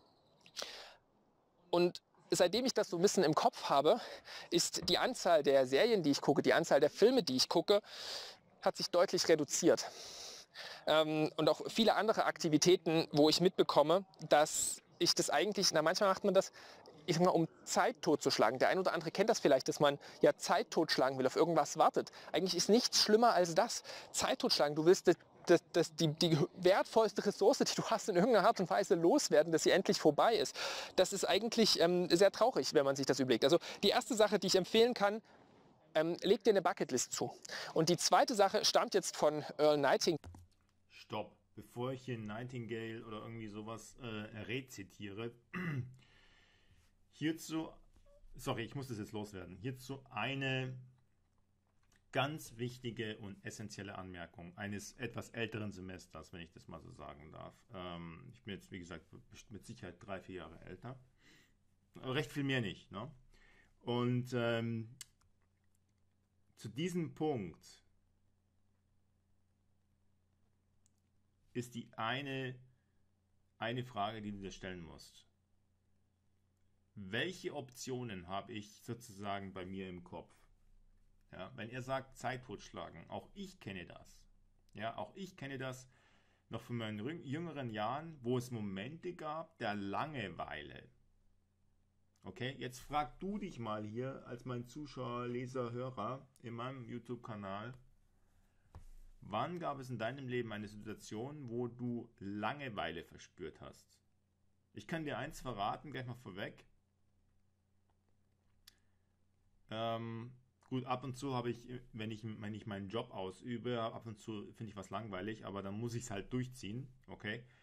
Und seitdem ich das so ein bisschen im Kopf habe, ist die Anzahl der Serien, die ich gucke, die Anzahl der Filme, die ich gucke, hat sich deutlich reduziert. Und auch viele andere Aktivitäten, wo ich mitbekomme, dass ich das eigentlich, manchmal macht man das, ich sag mal, um Zeit totzuschlagen. Der eine oder andere kennt das vielleicht, dass man ja Zeit totschlagen will, auf irgendwas wartet. Eigentlich ist nichts schlimmer als das. Zeit totschlagen. Du willst die wertvollste Ressource, die du hast, in irgendeiner Art und Weise loswerden, dass sie endlich vorbei ist. Das ist eigentlich sehr traurig, wenn man sich das überlegt. Also die erste Sache, die ich empfehlen kann, leg dir eine Bucketlist zu. Und die zweite Sache stammt jetzt von Earl Nightingale. Stopp, bevor ich hier Nightingale oder irgendwie sowas rezitiere. Hierzu, sorry, ich muss das jetzt loswerden. Hierzu eine ganz wichtige und essentielle Anmerkung eines etwas älteren Semesters, wenn ich das mal so sagen darf. Ich bin jetzt, wie gesagt, mit Sicherheit 3-4 Jahre älter. Aber recht viel mehr nicht. Ne? Und zu diesem Punkt ist die eine Frage, die du dir stellen musst. Welche Optionen habe ich sozusagen bei mir im Kopf? Ja, wenn er sagt, Zeit totschlagen, auch ich kenne das. Ja, auch ich kenne das noch von meinen jüngeren Jahren, wo es Momente gab der Langeweile. Okay, jetzt frag du dich mal hier als mein Zuschauer, Leser, Hörer in meinem YouTube-Kanal, wann gab es in deinem Leben eine Situation, wo du Langeweile verspürt hast? Ich kann dir eins verraten, gleich mal vorweg. Gut, ab und zu habe ich, wenn ich meinen Job ausübe, ab und zu finde ich was langweilig, aber dann muss ich es halt durchziehen, okay?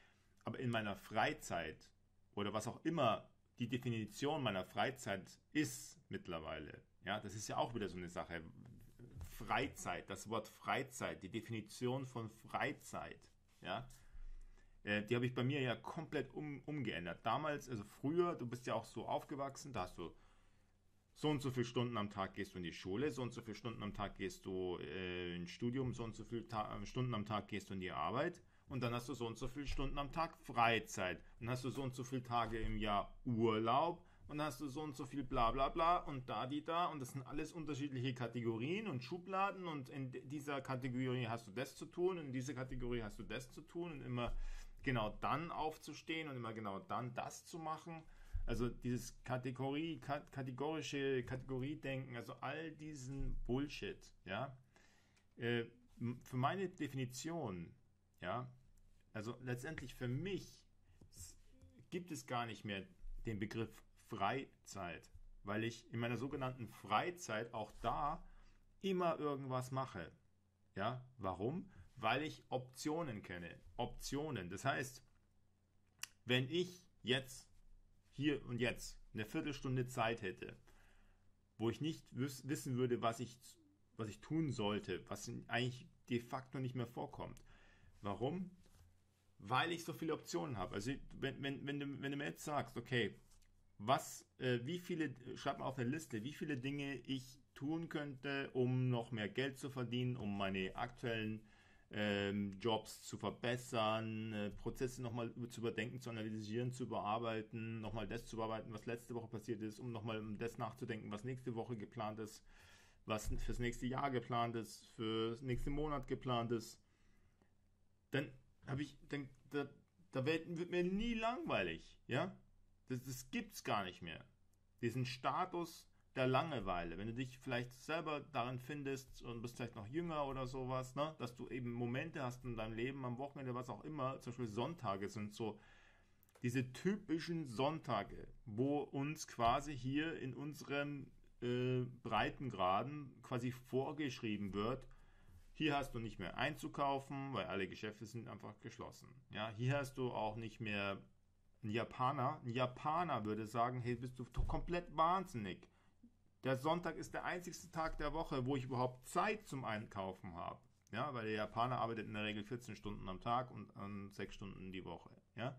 Aber in meiner Freizeit oder was auch immer die Definition meiner Freizeit ist mittlerweile, ja, das ist ja auch wieder so eine Sache. Freizeit, das Wort Freizeit, die Definition von Freizeit, ja, die habe ich bei mir ja komplett umgeändert. Damals, also früher, du bist ja auch so aufgewachsen, da hast du so und so viele Stunden am Tag gehst du in die Schule, so und so viele Stunden am Tag gehst du ins Studium, so und so viele Stunden am Tag gehst du in die Arbeit und dann hast du so und so viele Stunden am Tag Freizeit. Dann hast du so und so viele Tage im Jahr Urlaub und dann hast du so und so viel bla bla bla und da, die da und das sind alles unterschiedliche Kategorien und Schubladen und in dieser Kategorie hast du das zu tun und in dieser Kategorie hast du das zu tun und immer genau dann aufzustehen und immer genau dann das zu machen. Also dieses kategorische Kategoriedenken, also all diesen Bullshit, ja, für meine Definition, ja, also letztendlich für mich gibt es gar nicht mehr den Begriff Freizeit, weil ich in meiner sogenannten Freizeit auch da immer irgendwas mache. Ja, warum? Weil ich Optionen kenne. Optionen. Das heißt, wenn ich jetzt hier und jetzt eine Viertelstunde Zeit hätte, wo ich nicht wissen würde, was ich tun sollte, was eigentlich de facto nicht mehr vorkommt. Warum? Weil ich so viele Optionen habe. Also wenn du mir jetzt sagst, okay, schreib mal auf eine Liste, wie viele Dinge ich tun könnte, um noch mehr Geld zu verdienen, um meine aktuellen Jobs zu verbessern, Prozesse nochmal zu überdenken, zu analysieren, zu überarbeiten, nochmal das zu überarbeiten, was letzte Woche passiert ist, um nochmal das nachzudenken, was nächste Woche geplant ist, was fürs nächste Jahr geplant ist, fürs nächste Monat geplant ist, dann wird mir nie langweilig, ja? Das gibt's gar nicht mehr. Diesen Status der Langeweile, wenn du dich vielleicht selber darin findest und bist vielleicht noch jünger oder sowas, ne? Dass du eben Momente hast in deinem Leben, am Wochenende, was auch immer, zum Beispiel Sonntage sind so diese typischen Sonntage, wo uns quasi hier in unseren Breitengraden quasi vorgeschrieben wird, hier hast du nicht mehr einzukaufen, weil alle Geschäfte sind einfach geschlossen. Ja, hier hast du auch nicht mehr ein Japaner würde sagen, hey, bist du komplett wahnsinnig. Der Sonntag ist der einzigste Tag der Woche, wo ich überhaupt Zeit zum Einkaufen habe. Ja, weil der Japaner arbeitet in der Regel 14 Stunden am Tag und an 6 Stunden die Woche. Ja.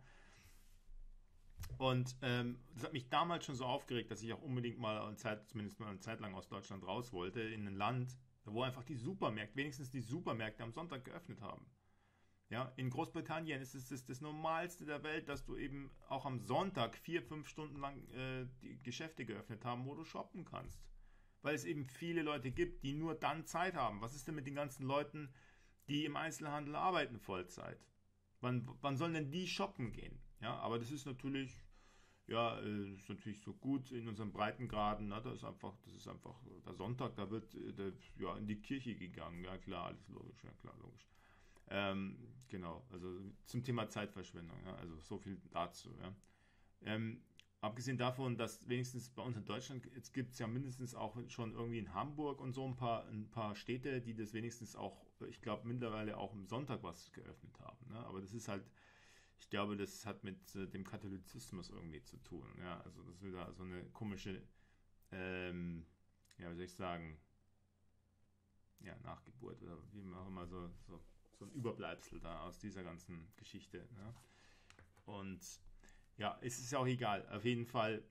Und das hat mich damals schon so aufgeregt, dass ich auch unbedingt zumindest mal eine Zeit lang aus Deutschland raus wollte, in ein Land, wo einfach wenigstens die Supermärkte am Sonntag geöffnet haben. Ja, in Großbritannien ist es das Normalste der Welt, dass du eben auch am Sonntag 4-5 Stunden lang die Geschäfte geöffnet haben, wo du shoppen kannst. Weil es eben viele Leute gibt, die nur dann Zeit haben. Was ist denn mit den ganzen Leuten, die im Einzelhandel arbeiten Vollzeit? Wann sollen denn die shoppen gehen? Ja, aber das ist natürlich, ist natürlich so gut in unseren Breitengraden. Ne? Das ist einfach der Sonntag, da wird in die Kirche gegangen. Ja klar, alles logisch, ja klar, logisch. Genau, also zum Thema Zeitverschwendung, ja, also so viel dazu. Ja. Abgesehen davon, dass wenigstens bei uns in Deutschland, jetzt gibt es ja mindestens auch schon irgendwie in Hamburg und so ein paar Städte, die das wenigstens auch, ich glaube mittlerweile auch am Sonntag was geöffnet haben. Ne? Aber das ist halt, ich glaube, das hat mit dem Katholizismus irgendwie zu tun. Ja? Also das ist wieder so eine komische, wie soll ich sagen, ja, Nachgeburt oder wie man auch immer so ein Überbleibsel da aus dieser ganzen Geschichte. Ne? Und ja, es ist auch egal. Auf jeden Fall,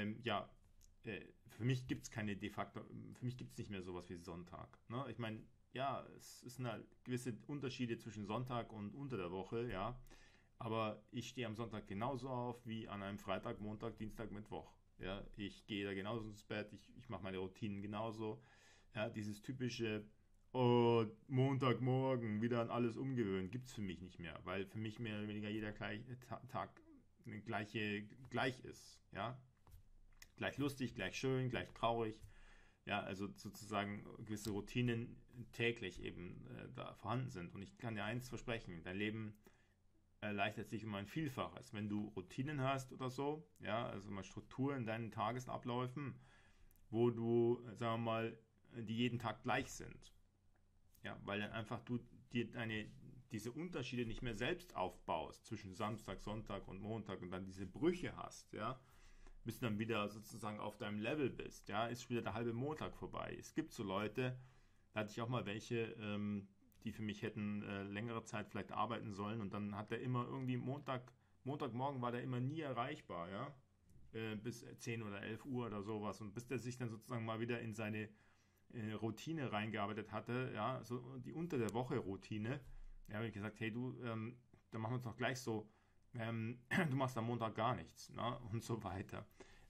für mich gibt es für mich gibt es nicht mehr sowas wie Sonntag. Ne? Ich meine, ja, es ist eine gewisse Unterschiede zwischen Sonntag und unter der Woche, ja. Aber ich stehe am Sonntag genauso auf wie an einem Freitag, Montag, Dienstag, Mittwoch. Ja, ich gehe da genauso ins Bett, ich mache meine Routinen genauso. Ja, dieses typische Montagmorgen wieder an alles umgewöhnen, gibt es für mich nicht mehr, weil für mich mehr oder weniger jeder Tag gleich ist. Ja? Gleich lustig, gleich schön, gleich traurig. Ja, also sozusagen gewisse Routinen täglich eben da vorhanden sind. Und ich kann dir eins versprechen, dein Leben erleichtert sich um ein Vielfaches. Wenn du Routinen hast oder so, ja, also mal Struktur in deinen Tagesabläufen, wo du, sagen wir mal, die jeden Tag gleich sind. Ja, weil dann einfach du dir diese Unterschiede nicht mehr selbst aufbaust zwischen Samstag, Sonntag und Montag und dann diese Brüche hast, ja, bis du dann wieder sozusagen auf deinem Level bist, ja, ist wieder der halbe Montag vorbei. Es gibt so Leute, da hatte ich auch mal welche, die für mich hätten längere Zeit vielleicht arbeiten sollen und dann hat er immer irgendwie Montagmorgen war der immer nie erreichbar, ja, bis 10 oder 11 Uhr oder sowas und bis der sich dann sozusagen mal wieder in seine Routine reingearbeitet hatte, ja, so die unter der Woche Routine, ja, habe ich gesagt, hey du, dann machen wir es doch gleich so, du machst am Montag gar nichts, ne? Und so weiter.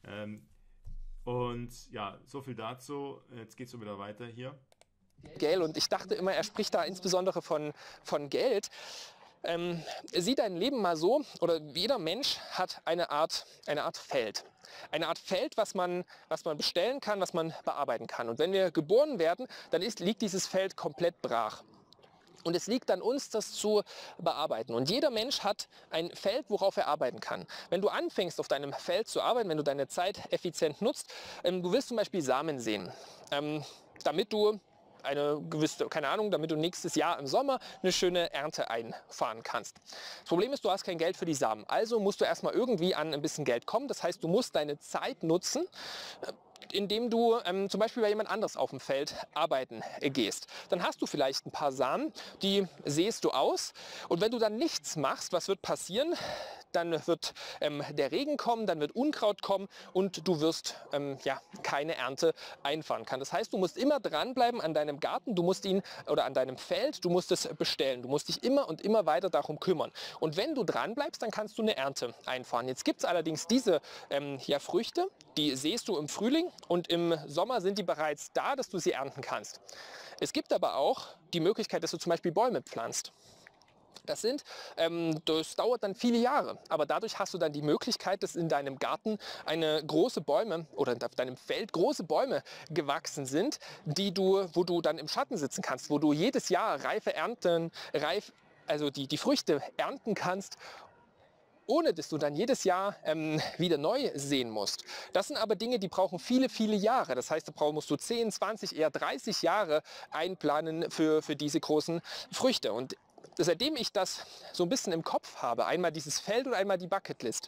Und ja, so viel dazu, jetzt geht es so wieder weiter hier. Geld, und ich dachte immer, er spricht da insbesondere von Geld. Sieh dein Leben mal so, oder jeder Mensch hat eine Art Feld. Eine Art Feld, was man bestellen kann, was man bearbeiten kann. Und wenn wir geboren werden, dann liegt dieses Feld komplett brach. Und es liegt an uns, das zu bearbeiten. Und jeder Mensch hat ein Feld, worauf er arbeiten kann. Wenn du anfängst, auf deinem Feld zu arbeiten, wenn du deine Zeit effizient nutzt, du willst zum Beispiel Samen säen, damit du eine gewisse, keine Ahnung, damit du nächstes Jahr im Sommer eine schöne Ernte einfahren kannst. Das Problem ist, du hast kein Geld für die Samen. Also musst du erstmal irgendwie an ein bisschen Geld kommen. Das heißt, du musst deine Zeit nutzen, indem du zum Beispiel bei jemand anderes auf dem Feld arbeiten gehst. Dann hast du vielleicht ein paar Samen, die säst du aus. Und wenn du dann nichts machst, was wird passieren? Dann wird der Regen kommen, dann wird Unkraut kommen und du wirst keine Ernte einfahren können. Das heißt, du musst immer dranbleiben an deinem Garten, du musst ihn oder an deinem Feld, du musst es bestellen. Du musst dich immer und immer weiter darum kümmern. Und wenn du dranbleibst, dann kannst du eine Ernte einfahren. Jetzt gibt es allerdings diese Früchte, die säst du im Frühling und im Sommer sind die bereits da, dass du sie ernten kannst. Es gibt aber auch die Möglichkeit, dass du zum Beispiel Bäume pflanzt. Das dauert dann viele Jahre, aber dadurch hast du dann die Möglichkeit, dass in deinem Garten große Bäume oder auf deinem Feld große Bäume gewachsen sind, wo du dann im Schatten sitzen kannst, wo du jedes Jahr die Früchte ernten kannst, ohne dass du dann jedes Jahr wieder neu säen musst. Das sind aber Dinge, die brauchen viele, viele Jahre. Das heißt, musst du 10, 20, eher 30 Jahre einplanen für diese großen Früchte. Und seitdem ich das so ein bisschen im Kopf habe, einmal dieses Feld und einmal die Bucketlist,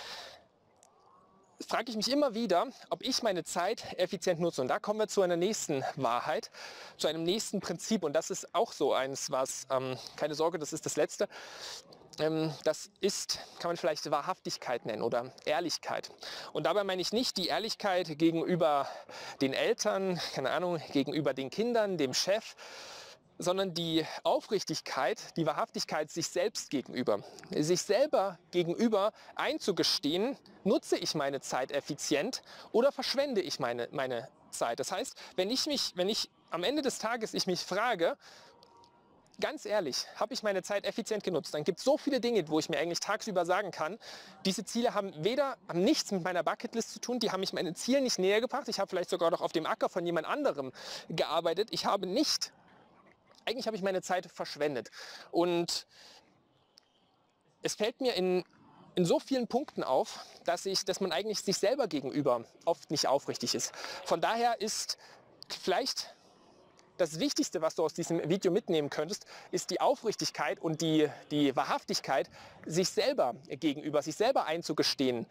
frage ich mich immer wieder, ob ich meine Zeit effizient nutze. Und da kommen wir zu einer nächsten Wahrheit, zu einem nächsten Prinzip. Und das ist auch so eins, was, keine Sorge, das ist das Letzte, das ist, kann man vielleicht Wahrhaftigkeit nennen oder Ehrlichkeit. Und dabei meine ich nicht die Ehrlichkeit gegenüber den Eltern, keine Ahnung, gegenüber den Kindern, dem Chef, sondern die Aufrichtigkeit, die Wahrhaftigkeit sich selbst gegenüber. Sich selber gegenüber einzugestehen, nutze ich meine Zeit effizient oder verschwende ich meine Zeit. Das heißt, wenn ich am Ende des Tages mich frage, ganz ehrlich, habe ich meine Zeit effizient genutzt, dann gibt es so viele Dinge, wo ich mir eigentlich tagsüber sagen kann, diese Ziele haben nichts mit meiner Bucketlist zu tun, die haben mich meinen Zielen nicht näher gebracht, ich habe vielleicht sogar noch auf dem Acker von jemand anderem gearbeitet, eigentlich habe ich meine Zeit verschwendet. Und es fällt mir in so vielen Punkten auf, dass man eigentlich sich selber gegenüber oft nicht aufrichtig ist. Von daher ist vielleicht das Wichtigste, was du aus diesem Video mitnehmen könntest, ist die Aufrichtigkeit und die Wahrhaftigkeit, sich selber gegenüber, sich selber einzugestehen,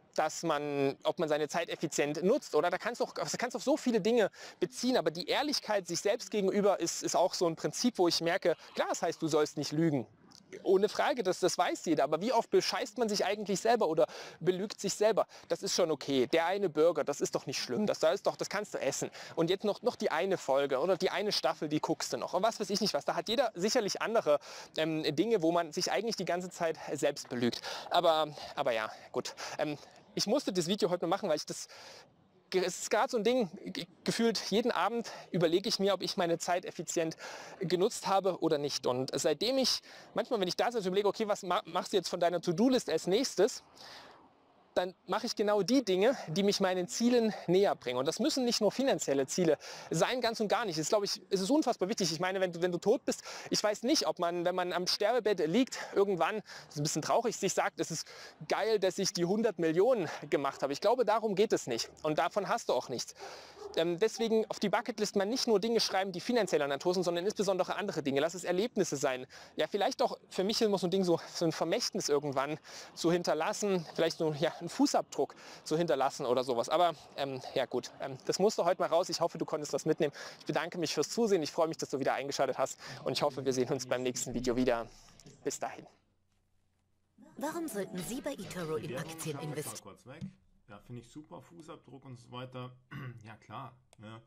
ob man seine Zeit effizient nutzt. Oder da kannst du auf so viele Dinge beziehen, aber die Ehrlichkeit sich selbst gegenüber ist auch so ein Prinzip, wo ich merke, klar, das heißt, du sollst nicht lügen. Ohne Frage, das weiß jeder. Aber wie oft bescheißt man sich eigentlich selber oder belügt sich selber? Das ist schon okay. Der eine Burger, das ist doch nicht schlimm. Das kannst du essen. Und jetzt noch die eine Folge oder die eine Staffel, die guckst du noch. Und was weiß ich nicht was. Da hat jeder sicherlich andere Dinge, wo man sich eigentlich die ganze Zeit selbst belügt. Aber ja, gut. Ich musste das Video heute mal machen, weil es ist gerade so ein Ding, gefühlt jeden Abend überlege ich mir, ob ich meine Zeit effizient genutzt habe oder nicht. Und seitdem manchmal, wenn ich da sitze und überlege, okay, was machst du jetzt von deiner To-Do-List als nächstes, dann mache ich genau die Dinge, die mich meinen Zielen näher bringen. Und das müssen nicht nur finanzielle Ziele sein, ganz und gar nicht. Das ist, glaube ich, es ist unfassbar wichtig. Ich meine, wenn du tot bist, ich weiß nicht, ob man, wenn man am Sterbebett liegt, irgendwann, das ist ein bisschen traurig, sich sagt, es ist geil, dass ich die 100 Millionen gemacht habe. Ich glaube, darum geht es nicht. Und davon hast du auch nichts. Deswegen auf die Bucketlist mal nicht nur Dinge schreiben, die finanzieller Natur sind, sondern insbesondere andere Dinge. Lass es Erlebnisse sein. Ja, vielleicht auch für mich immer so ein Ding, so ein Vermächtnis irgendwann zu hinterlassen, vielleicht so ja, einen Fußabdruck zu hinterlassen oder sowas. Aber ja gut, das musste heute mal raus. Ich hoffe, du konntest das mitnehmen. Ich bedanke mich fürs Zusehen. Ich freue mich, dass du wieder eingeschaltet hast und ich hoffe, wir sehen uns beim nächsten Video wieder. Bis dahin. Warum sollten Sie bei eToro in Aktien investieren? Ja, finde ich super, Fußabdruck und so weiter. Ja, klar. Ja.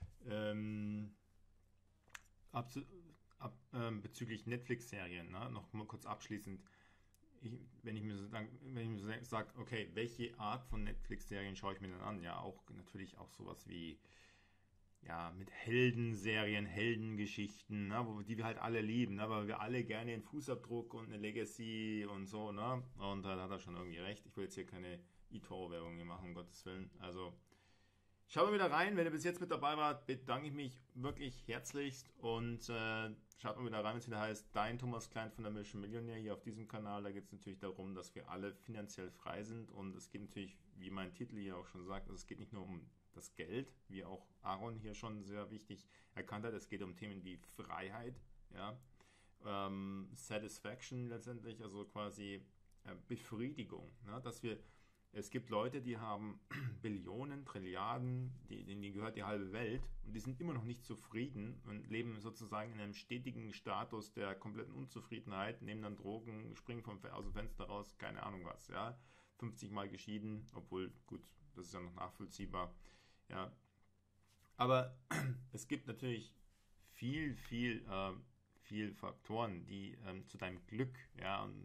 Bezüglich Netflix-Serien, ne? Noch mal kurz abschließend. Wenn ich mir so sage, okay, welche Art von Netflix-Serien schaue ich mir dann an? Ja, auch natürlich auch sowas wie ja, mit Heldenserien, Heldengeschichten, ne, die wir halt alle lieben, ne, weil wir alle gerne einen Fußabdruck und eine Legacy und so, ne? Und da hat er schon irgendwie recht. Ich will jetzt hier keine eToro-Werbung hier machen, um Gottes Willen. Also, schaut mal wieder rein. Wenn ihr bis jetzt mit dabei wart, bedanke ich mich wirklich herzlichst und schaut mal wieder rein, wenn es wieder heißt, dein Thomas Klein von der Mission Millionär hier auf diesem Kanal. Da geht es natürlich darum, dass wir alle finanziell frei sind und es geht natürlich, wie mein Titel hier auch schon sagt, also es geht nicht nur um das Geld, wie auch Aaron hier schon sehr wichtig erkannt hat. Es geht um Themen wie Freiheit, ja, Satisfaction letztendlich, also quasi Befriedigung, ne? Dass wir, es gibt Leute, die haben Billionen, Trilliarden, denen gehört die halbe Welt und die sind immer noch nicht zufrieden und leben sozusagen in einem stetigen Status der kompletten Unzufriedenheit, nehmen dann Drogen, springen aus dem Fenster raus, keine Ahnung was, ja, 50 Mal geschieden, obwohl, gut, das ist ja noch nachvollziehbar. Ja, aber es gibt natürlich viel Faktoren, die zu deinem Glück, ja, und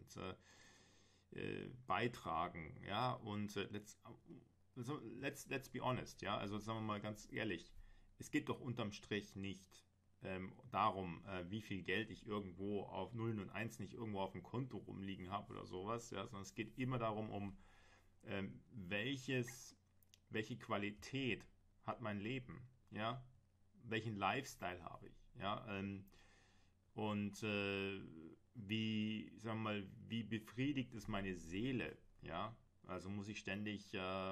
beitragen, ja, und let's be honest, ja, also sagen wir mal ganz ehrlich, es geht doch unterm Strich nicht darum, wie viel Geld ich irgendwo auf Nullen und Eins nicht irgendwo auf dem Konto rumliegen habe oder sowas, ja, sondern es geht immer darum, welche Qualität hat mein Leben, ja, welchen Lifestyle habe ich, ja, und wie, sagen wir mal, wie befriedigt ist meine Seele, ja, also muss ich ständig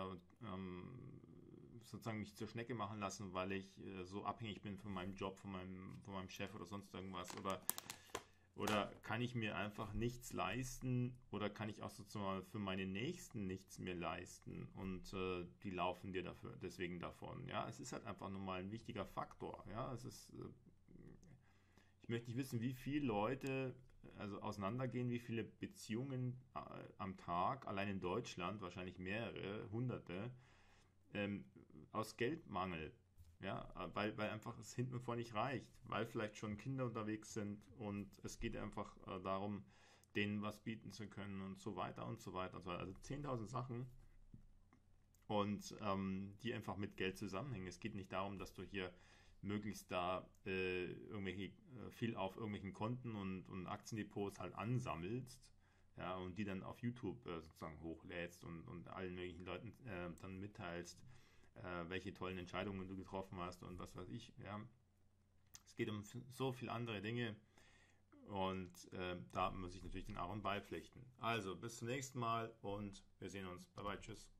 sozusagen mich zur Schnecke machen lassen, weil ich so abhängig bin von meinem Job, von meinem Chef oder sonst irgendwas, oder kann ich mir einfach nichts leisten oder kann ich auch sozusagen für meine Nächsten nichts mehr leisten und die laufen dir deswegen davon. Ja, es ist halt einfach nochmal ein wichtiger Faktor. Ja, es ist, ich möchte nicht wissen, wie viele Leute also auseinandergehen, wie viele Beziehungen am Tag, allein in Deutschland, wahrscheinlich mehrere, hunderte, aus Geldmangel. Ja, weil einfach es hinten und vorne nicht reicht, weil vielleicht schon Kinder unterwegs sind und es geht einfach darum, denen was bieten zu können und so weiter und so weiter und so weiter. Also 10.000 Sachen und die einfach mit Geld zusammenhängen. Es geht nicht darum, dass du hier möglichst da viel auf irgendwelchen Konten und Aktiendepots halt ansammelst, ja, und die dann auf YouTube sozusagen hochlädst und allen möglichen Leuten dann mitteilst, welche tollen Entscheidungen du getroffen hast und was weiß ich. Ja. Es geht um so viele andere Dinge und da muss ich natürlich den Aaron beipflichten. Also bis zum nächsten Mal und wir sehen uns. Bye bye, tschüss.